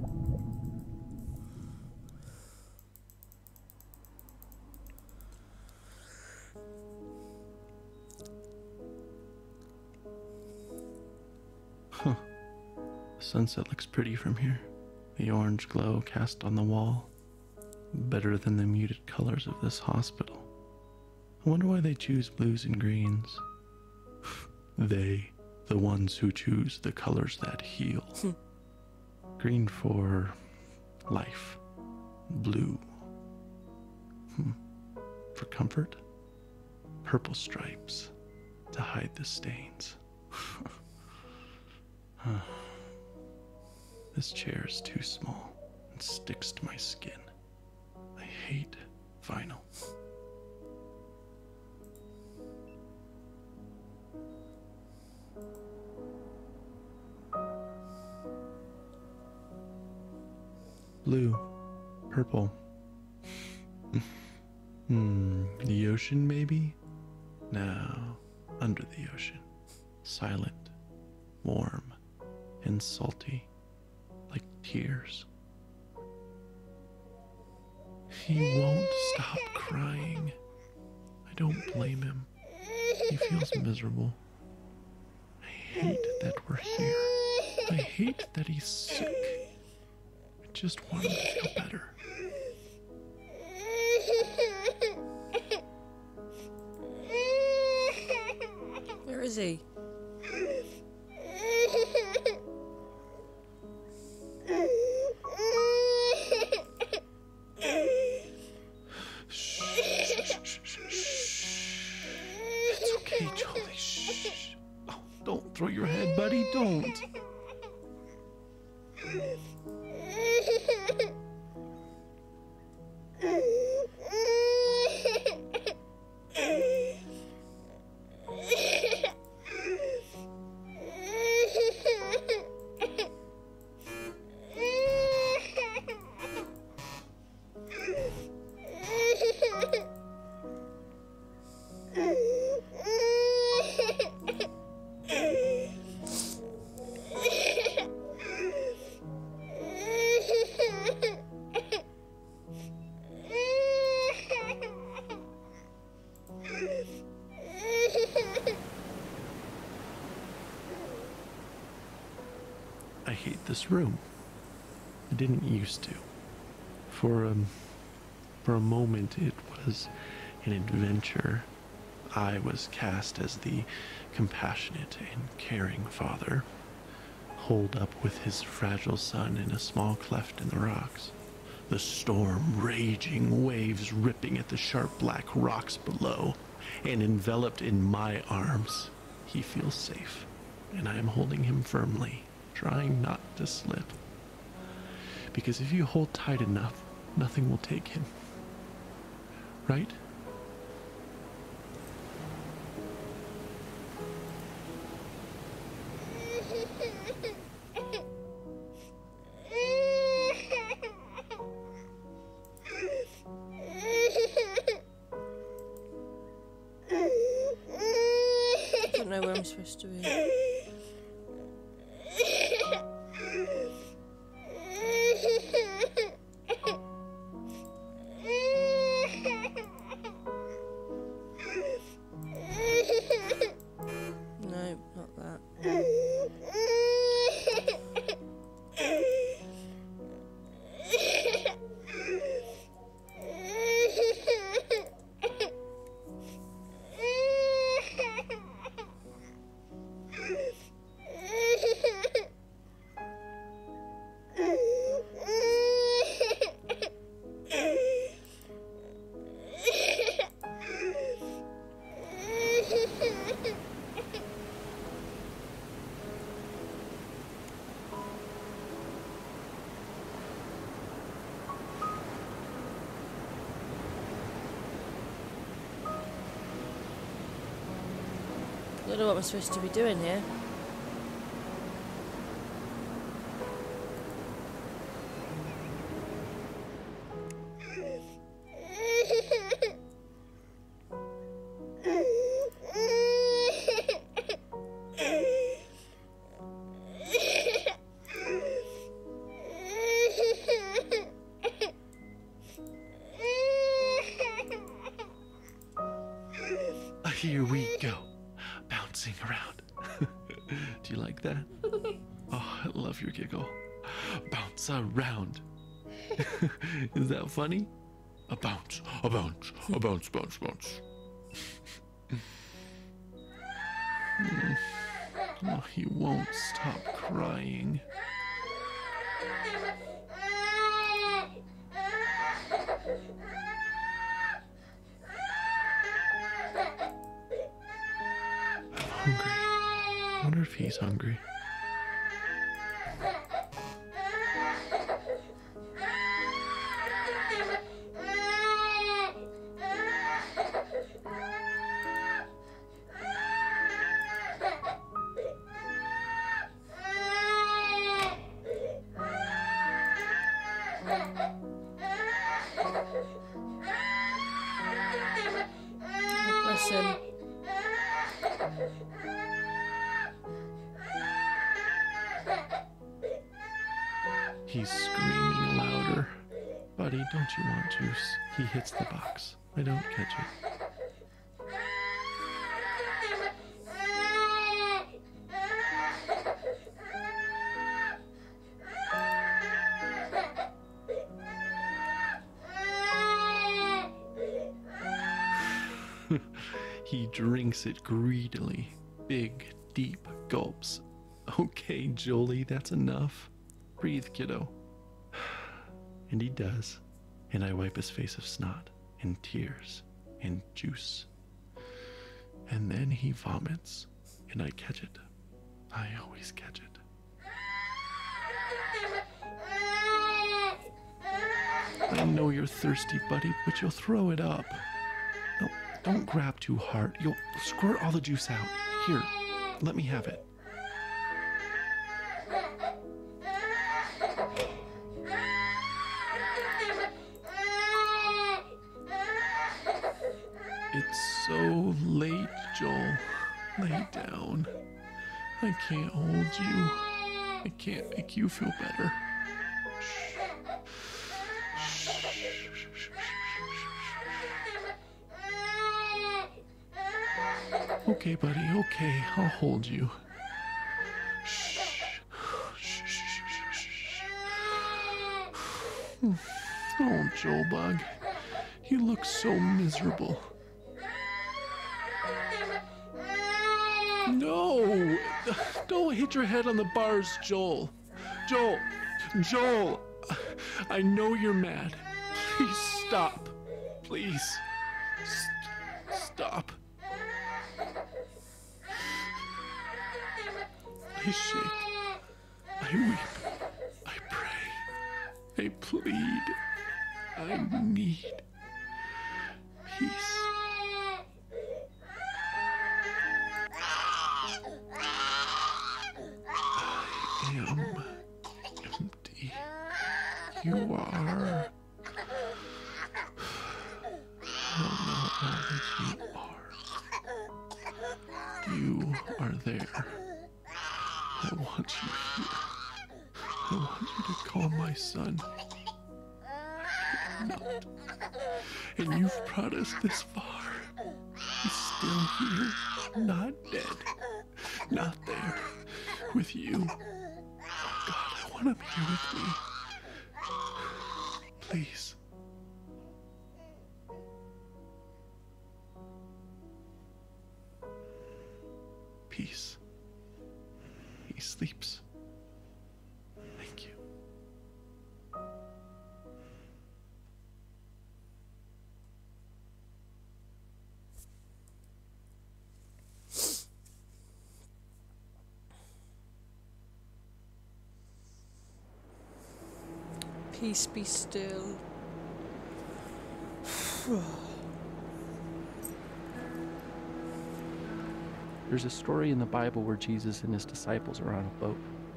Huh. The sunset looks pretty from here. The orange glow cast on the wall. Better than the muted colors of this hospital. I wonder why they choose blues and greens. They, the ones who choose the colors that heal. Green for life. Blue. For comfort. Purple stripes to hide the stains. This chair is too small and sticks to my skin. I hate vinyl. Blue, purple. The ocean, maybe? No, under the ocean. Silent, warm, and salty, like tears. He won't stop crying. I don't blame him. He feels miserable. I hate that we're here. I hate that he's sick. I just want him to feel better. Where is he? It's okay, Jolie. Shh. Oh, don't throw your head, buddy. Don't. I hate this room. I didn't used to. For a moment, it was an adventure. I was cast as the compassionate and caring father, holed up with his fragile son in a small cleft in the rocks. The storm raging, waves ripping at the sharp black rocks below, and enveloped in my arms, he feels safe, and I am holding him firmly, trying not to slip. Because if you hold tight enough, nothing will take him. Right? I don't know where I'm supposed to be. No, not that. I don't know what I'm supposed to be doing here. Here we go. Bouncing around. Do you like that? Oh, I love your giggle. Bounce around. Is that funny? A bounce, a bounce, a bounce, bounce, bounce. Oh, he won't stop crying. I'm hungry. I wonder if he's hungry. Bless him. He's screaming louder. Buddy, don't you want juice? He hits the box. I don't catch it. He drinks it greedily. Big, deep gulps. Okay, Jolie, that's enough. Breathe, kiddo. And he does. And I wipe his face of snot and tears and juice. And then he vomits. And I catch it. I always catch it. I know you're thirsty, buddy, but you'll throw it up. No, don't grab too hard. You'll squirt all the juice out. Here, let me have it. It's so late, Joel. Lay down. I can't hold you. I can't make you feel better. Okay, buddy, okay. I'll hold you. Shh. Shh. Oh, Joel Bug. You look so miserable. No! Don't hit your head on the bars, Joel. Joel! I know you're mad. Please stop. Please. Stop. I shake. I weep. I pray. I plead. I need peace. I am empty. You are. I don't know all that you are. You are there. I want you here. I want you to call my son. I cannot. And you've brought us this far. He's still here, not dead, not there, with you. God, I want him here with me. Please. Peace. He sleeps. Thank you. Peace be still. There's a story in the Bible where Jesus and his disciples are on a boat.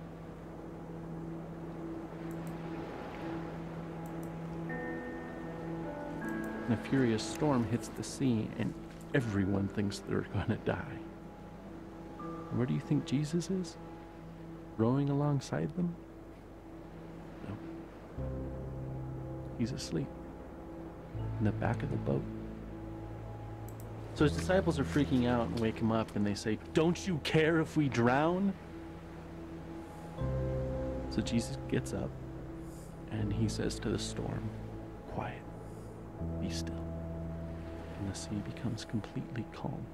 And a furious storm hits the sea, and everyone thinks they're going to die. And where do you think Jesus is? Rowing alongside them? No. He's asleep in the back of the boat. So his disciples are freaking out and wake him up, and they say, "Don't you care if we drown?" So Jesus gets up and he says to the storm, "Quiet, be still." And the sea becomes completely calm.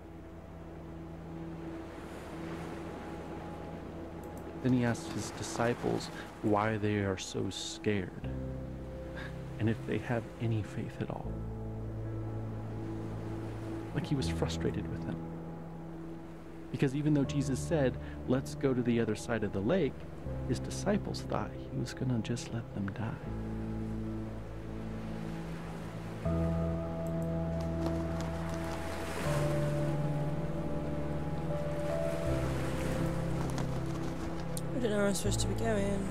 Then he asks his disciples why they are so scared and if they have any faith at all. Like he was frustrated with them. Because even though Jesus said, "Let's go to the other side of the lake," his disciples thought he was going to just let them die. I don't know where I'm supposed to be going.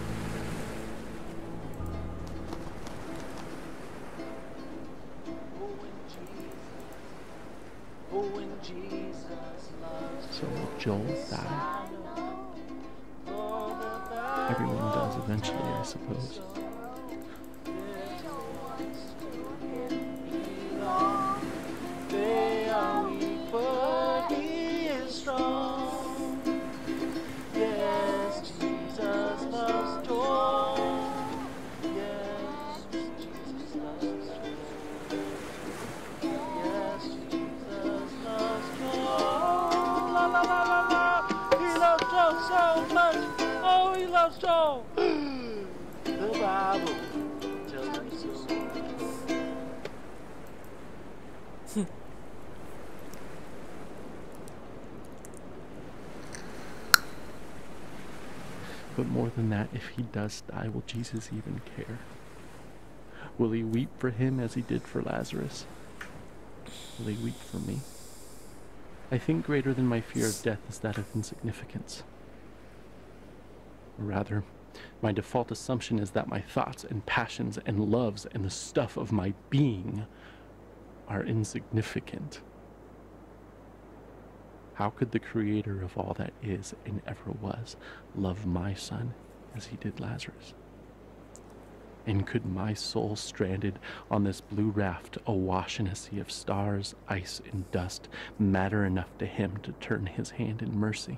So will Joel die? Everyone does eventually, I suppose. They are weak, but he is strong. Yes, Jesus loves joy. Yes, Jesus loves joy. Yes, Jesus loves joy. La la la la la. He loves Joel so much. Oh, he loves Joel. The Bible tells me so. But more than that, if he does die, will Jesus even care? Will he weep for him as he did for Lazarus? Will he weep for me? I think greater than my fear of death is that of insignificance. Or rather, my default assumption is that my thoughts and passions and loves and the stuff of my being are insignificant. How could the creator of all that is and ever was love my son as he did Lazarus? And could my soul stranded on this blue raft awash in a sea of stars, ice, and dust matter enough to him to turn his hand in mercy?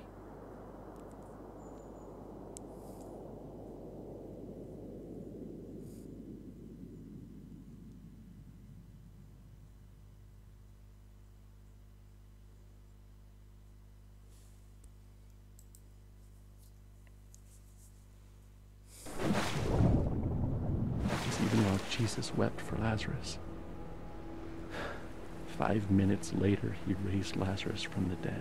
Jesus wept for Lazarus. 5 minutes later, he raised Lazarus from the dead.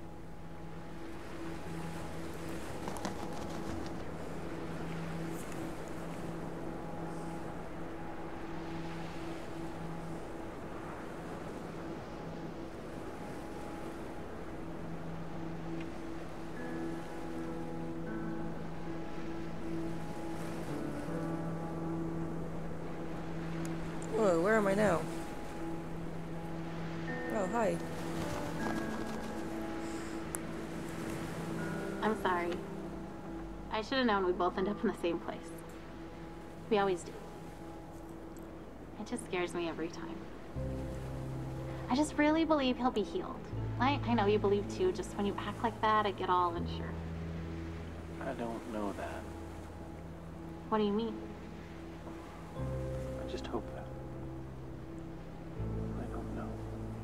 Whoa, where am I now? Oh, hi. I'm sorry. I should have known we'd both end up in the same place. We always do. It just scares me every time. I just really believe he'll be healed. I know you believe too, just when you act like that, I get all unsure. I don't know that. What do you mean? I just hope that. I don't know.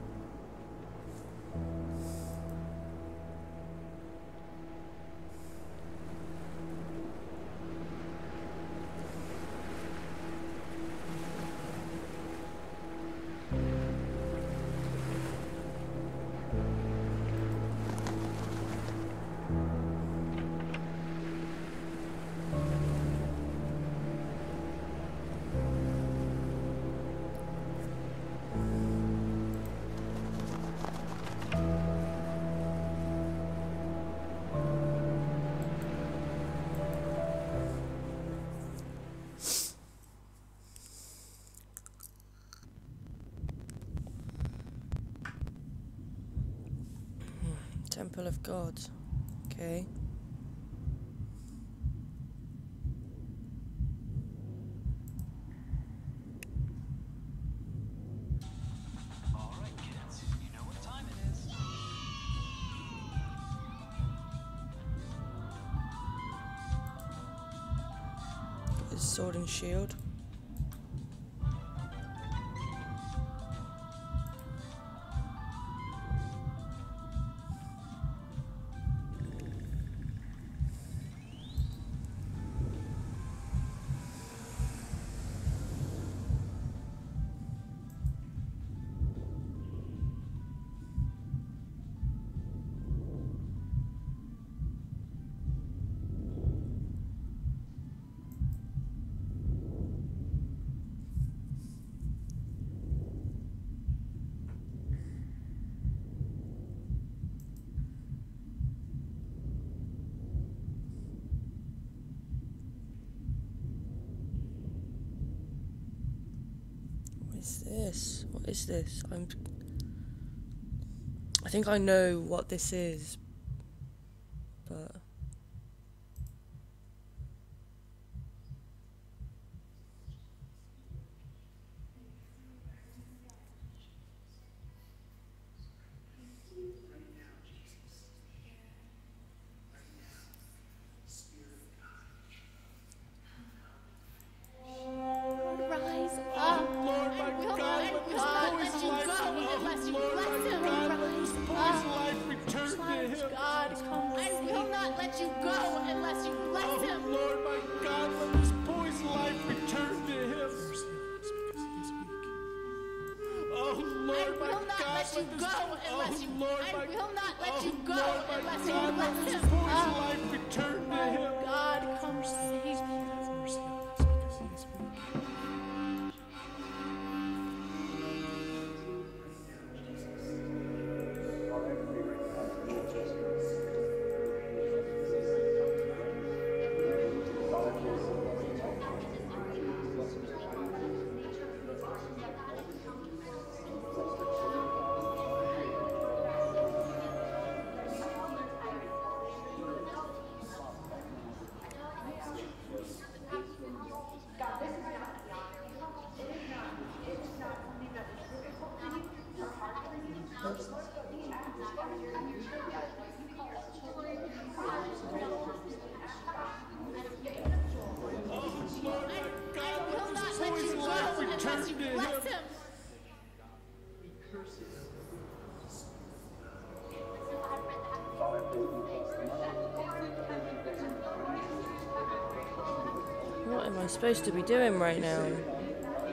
Temple of God. Okay. Alright, kids, you know what time it is. His sword and shield. What is this? I think I know what this is, but what am I supposed to be doing right now?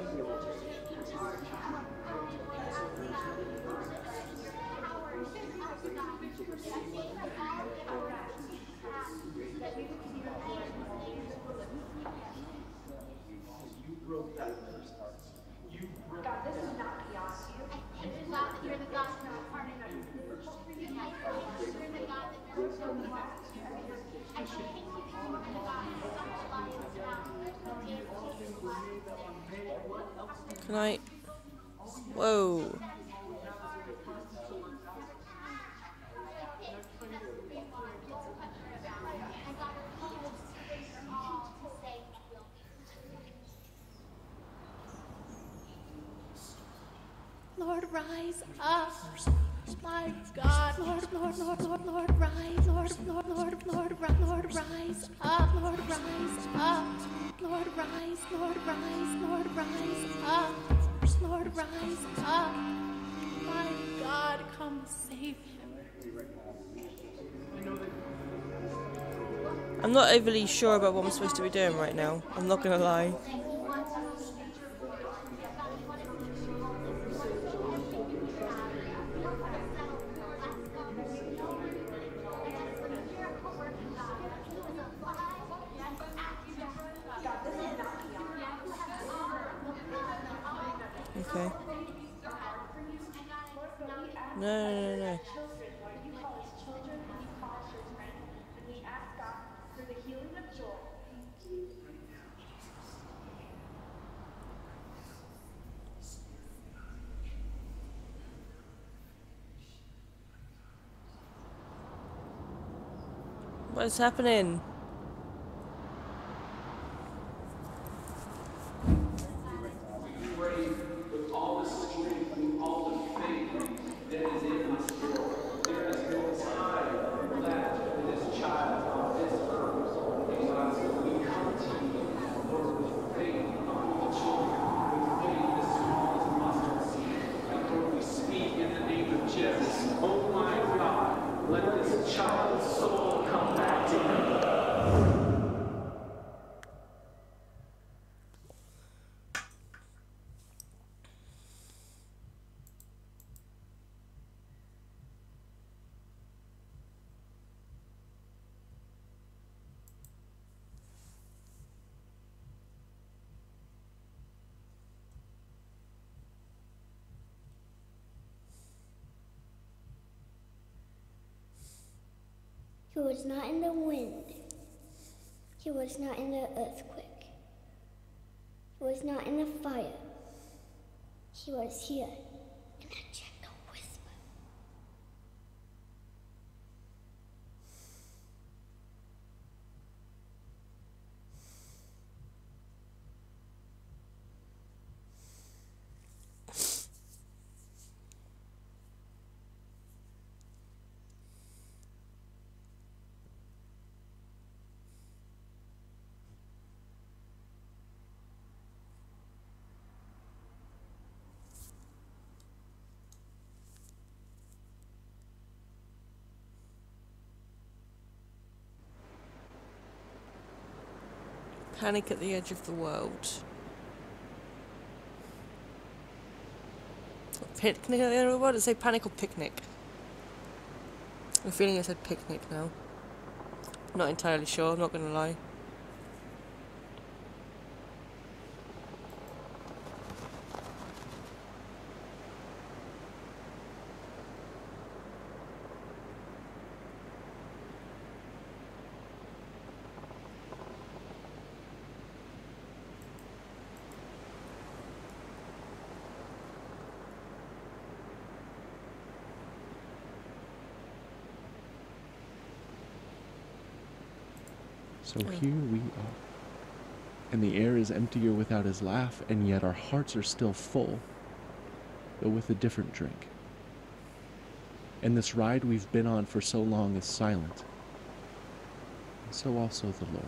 Can I? Whoa. Lord, rise up. My God, Lord, rise, Lord, rise up, Lord, rise up, Lord, rise, Lord, rise up. My God, come save him. I'm not overly sure about what I'm supposed to be doing right now. I'm not gonna lie. Okay. No. What's happening? Oh my God, let this child's soul come back to me. He was not in the wind. He was not in the earthquake. He was not in the fire. He was here in a gentle whisper. Panic at the edge of the world. Picnic at the end of the world? Did it say panic or picnic? I'm feeling I said picnic now. Not entirely sure, I'm not gonna lie. So here we are. And the air is emptier without his laugh, and yet our hearts are still full, but with a different drink. And this ride we've been on for so long is silent. And so also the Lord.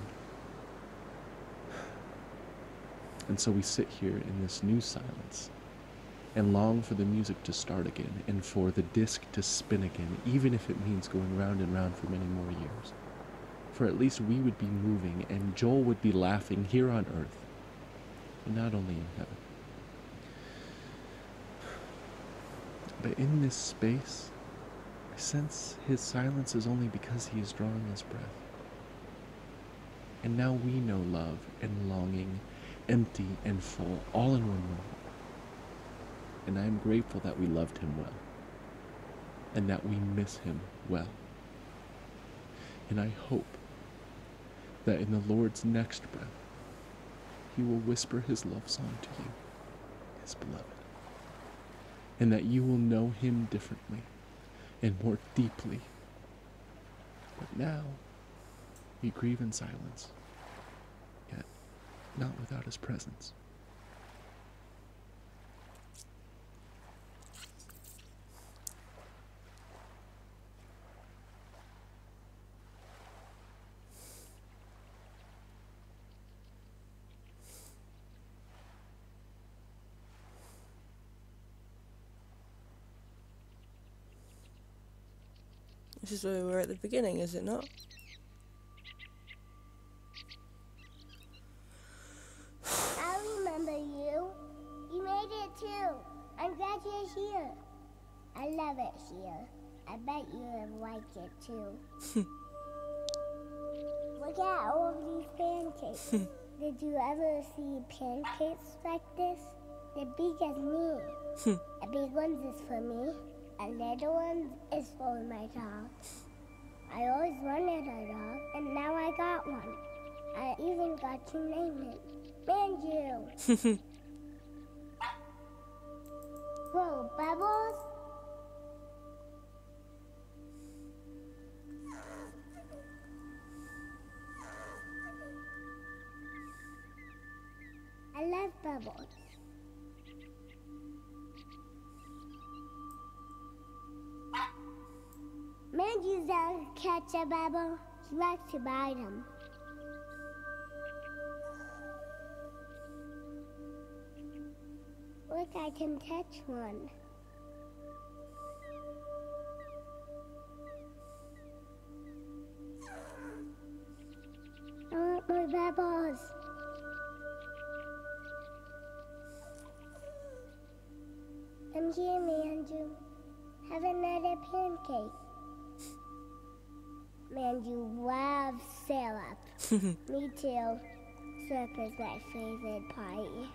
And so we sit here in this new silence and long for the music to start again and for the disc to spin again, even if it means going round and round for many more years. For at least we would be moving and Joel would be laughing here on earth, and not only in heaven. But in this space, I sense his silence is only because he is drawing his breath. And now we know love and longing, empty and full, all in one moment. And I am grateful that we loved him well, and that we miss him well. And I hope that in the Lord's next breath, he will whisper his love song to you, is, beloved, and that you will know him differently and more deeply. But now, you grieve in silence, yet not without his presence. This is where we were at the beginning, is it not? I remember you. You made it too. I'm glad you're here. I love it here. I bet you would like it too. Look at all of these pancakes. Did you ever see pancakes like this? They're big as me. A big one is for me. A little one is for my dog. I always wanted a dog, and now I got one. I even got to name it Manju. Whoa, Bubbles? I love Bubbles. Manju doesn't catch a bubble. He likes to bite them. Look, I can catch one. I want more bubbles. Come here, Manju. Have another pancake. Manju loves syrup. Me too. Syrup is my favorite pie.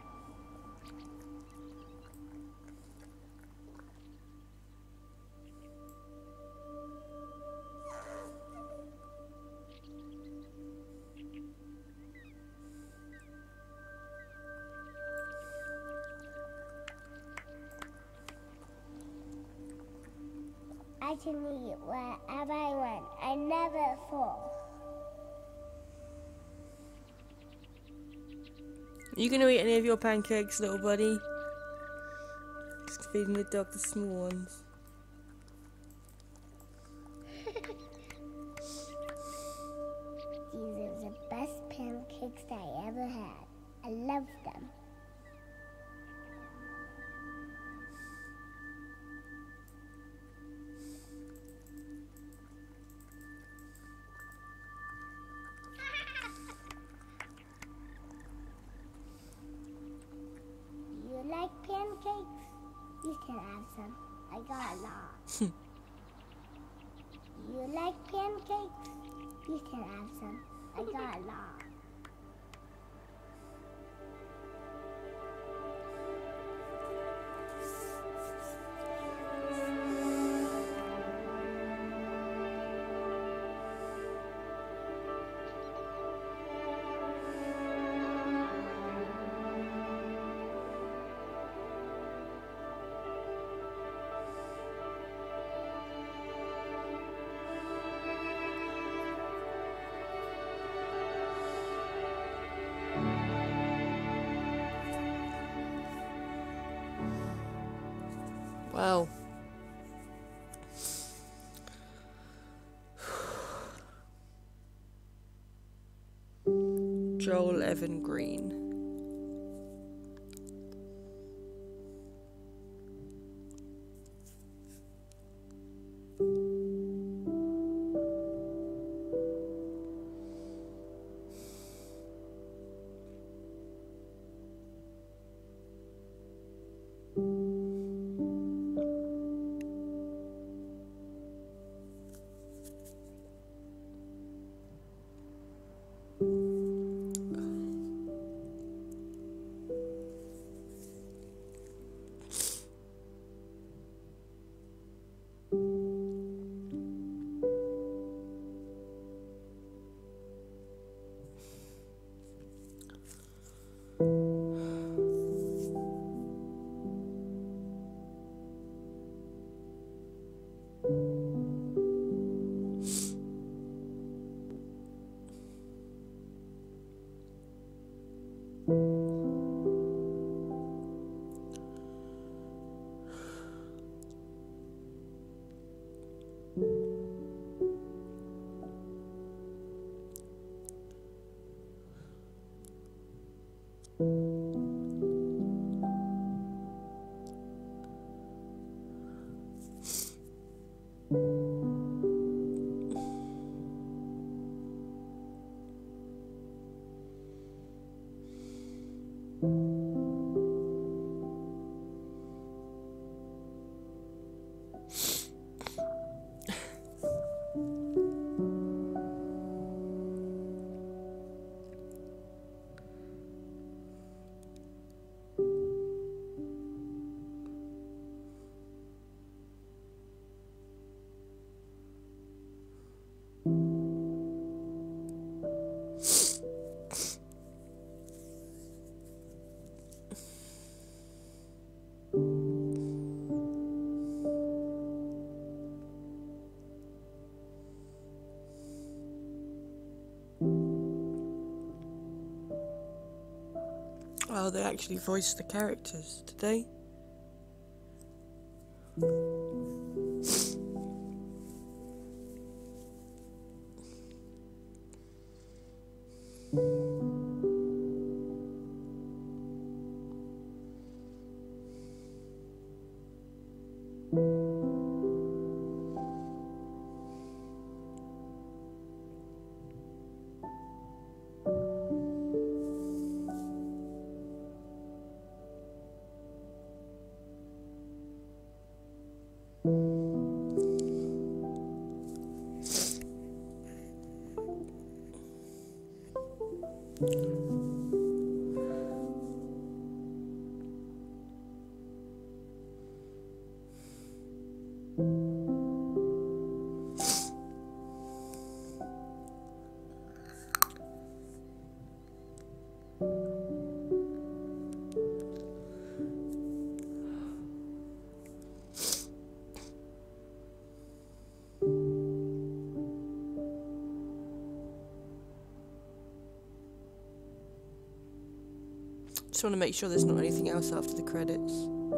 I can eat whatever I want. I never fall. You gonna eat any of your pancakes, little buddy? Just feeding the dog the small ones. These are the best pancakes I ever had. I love them. You like pancakes? You can have some. I got a lot. You like pancakes? You can have some. I got a lot. Wow. Joel Evan Green. Oh, they actually voiced the characters, did they? Just want to make sure there's not anything else after the credits.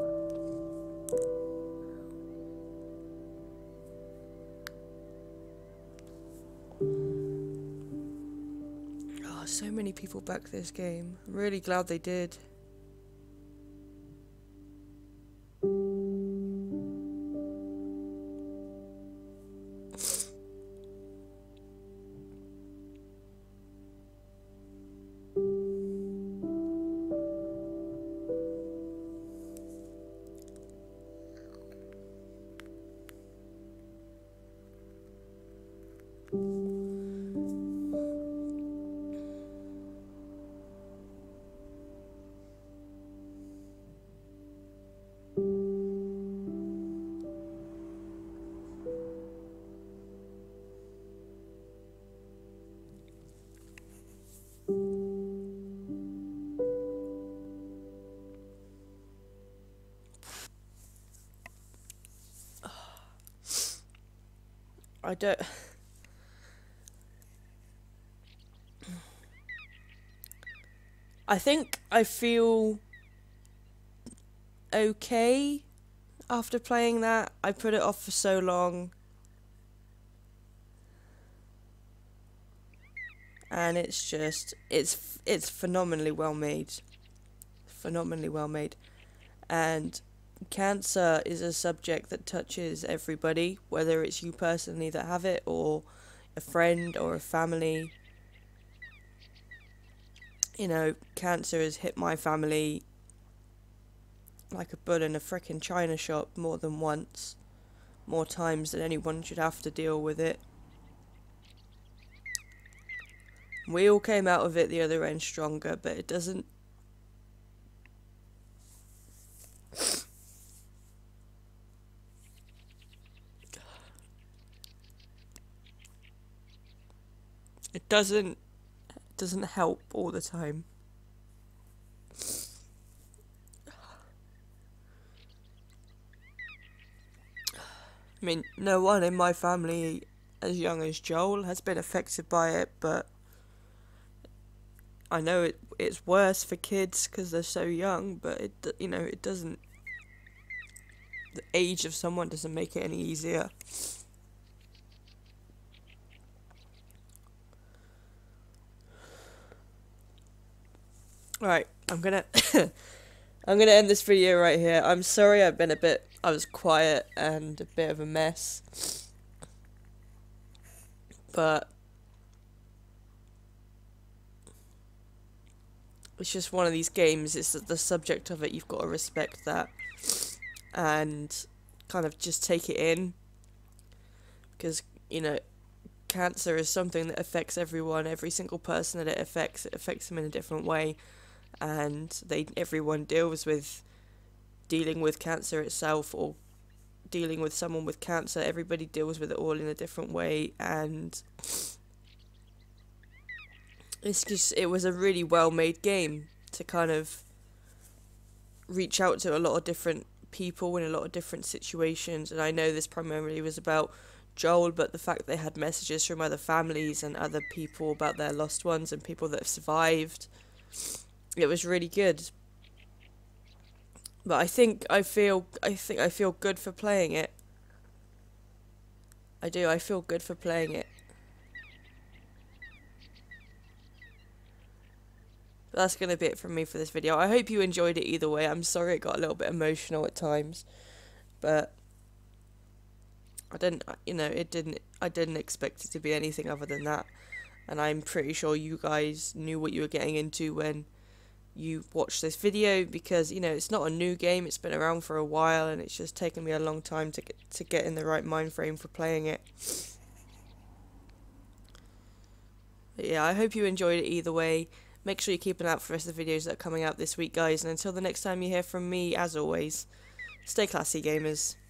Oh, so many people back this game. I'm really glad they did. I don't... I think I feel okay after playing that. I put it off for so long. And it's just, it's phenomenally well made. Phenomenally well made. And cancer is a subject that touches everybody, whether it's you personally that have it or a friend or a family. You know, cancer has hit my family like a bull in a frickin' china shop more than once. More times than anyone should have to deal with it. We all came out of it the other end stronger, but it doesn't... It doesn't help all the time. I mean, no one in my family as young as Joel has been affected by it, but I know it's worse for kids because they're so young, but it doesn't. The age of someone doesn't make it any easier. Alright, I'm gonna end this video right here. I'm sorry I was quiet and a bit of a mess. But it's just one of these games. It's the subject of it. You've got to respect that and kind of just take it in, because cancer is something that affects everyone. Every single person that it affects them in a different way, and everyone deals with dealing with cancer itself or dealing with someone with cancer. Everybody deals with it all in a different way, and it was a really well made game to kind of reach out to a lot of different people in a lot of different situations. And I know this primarily was about Joel, but the fact they had messages from other families and other people about their lost ones and people that have survived, it was really good. But I feel good for playing it. I do. I feel good for playing it. But that's going to be it from me for this video. I hope you enjoyed it either way. I'm sorry it got a little bit emotional at times, but I didn't expect it to be anything other than that. And I'm pretty sure you guys knew what you were getting into when you watched this video, because it's not a new game. It's been around for a while, and it's just taken me a long time to get in the right mind frame for playing it. But yeah, I hope you enjoyed it either way. Make sure you keep an eye out for the rest of the videos that are coming out this week, guys. And until the next time you hear from me, as always, stay classy, gamers.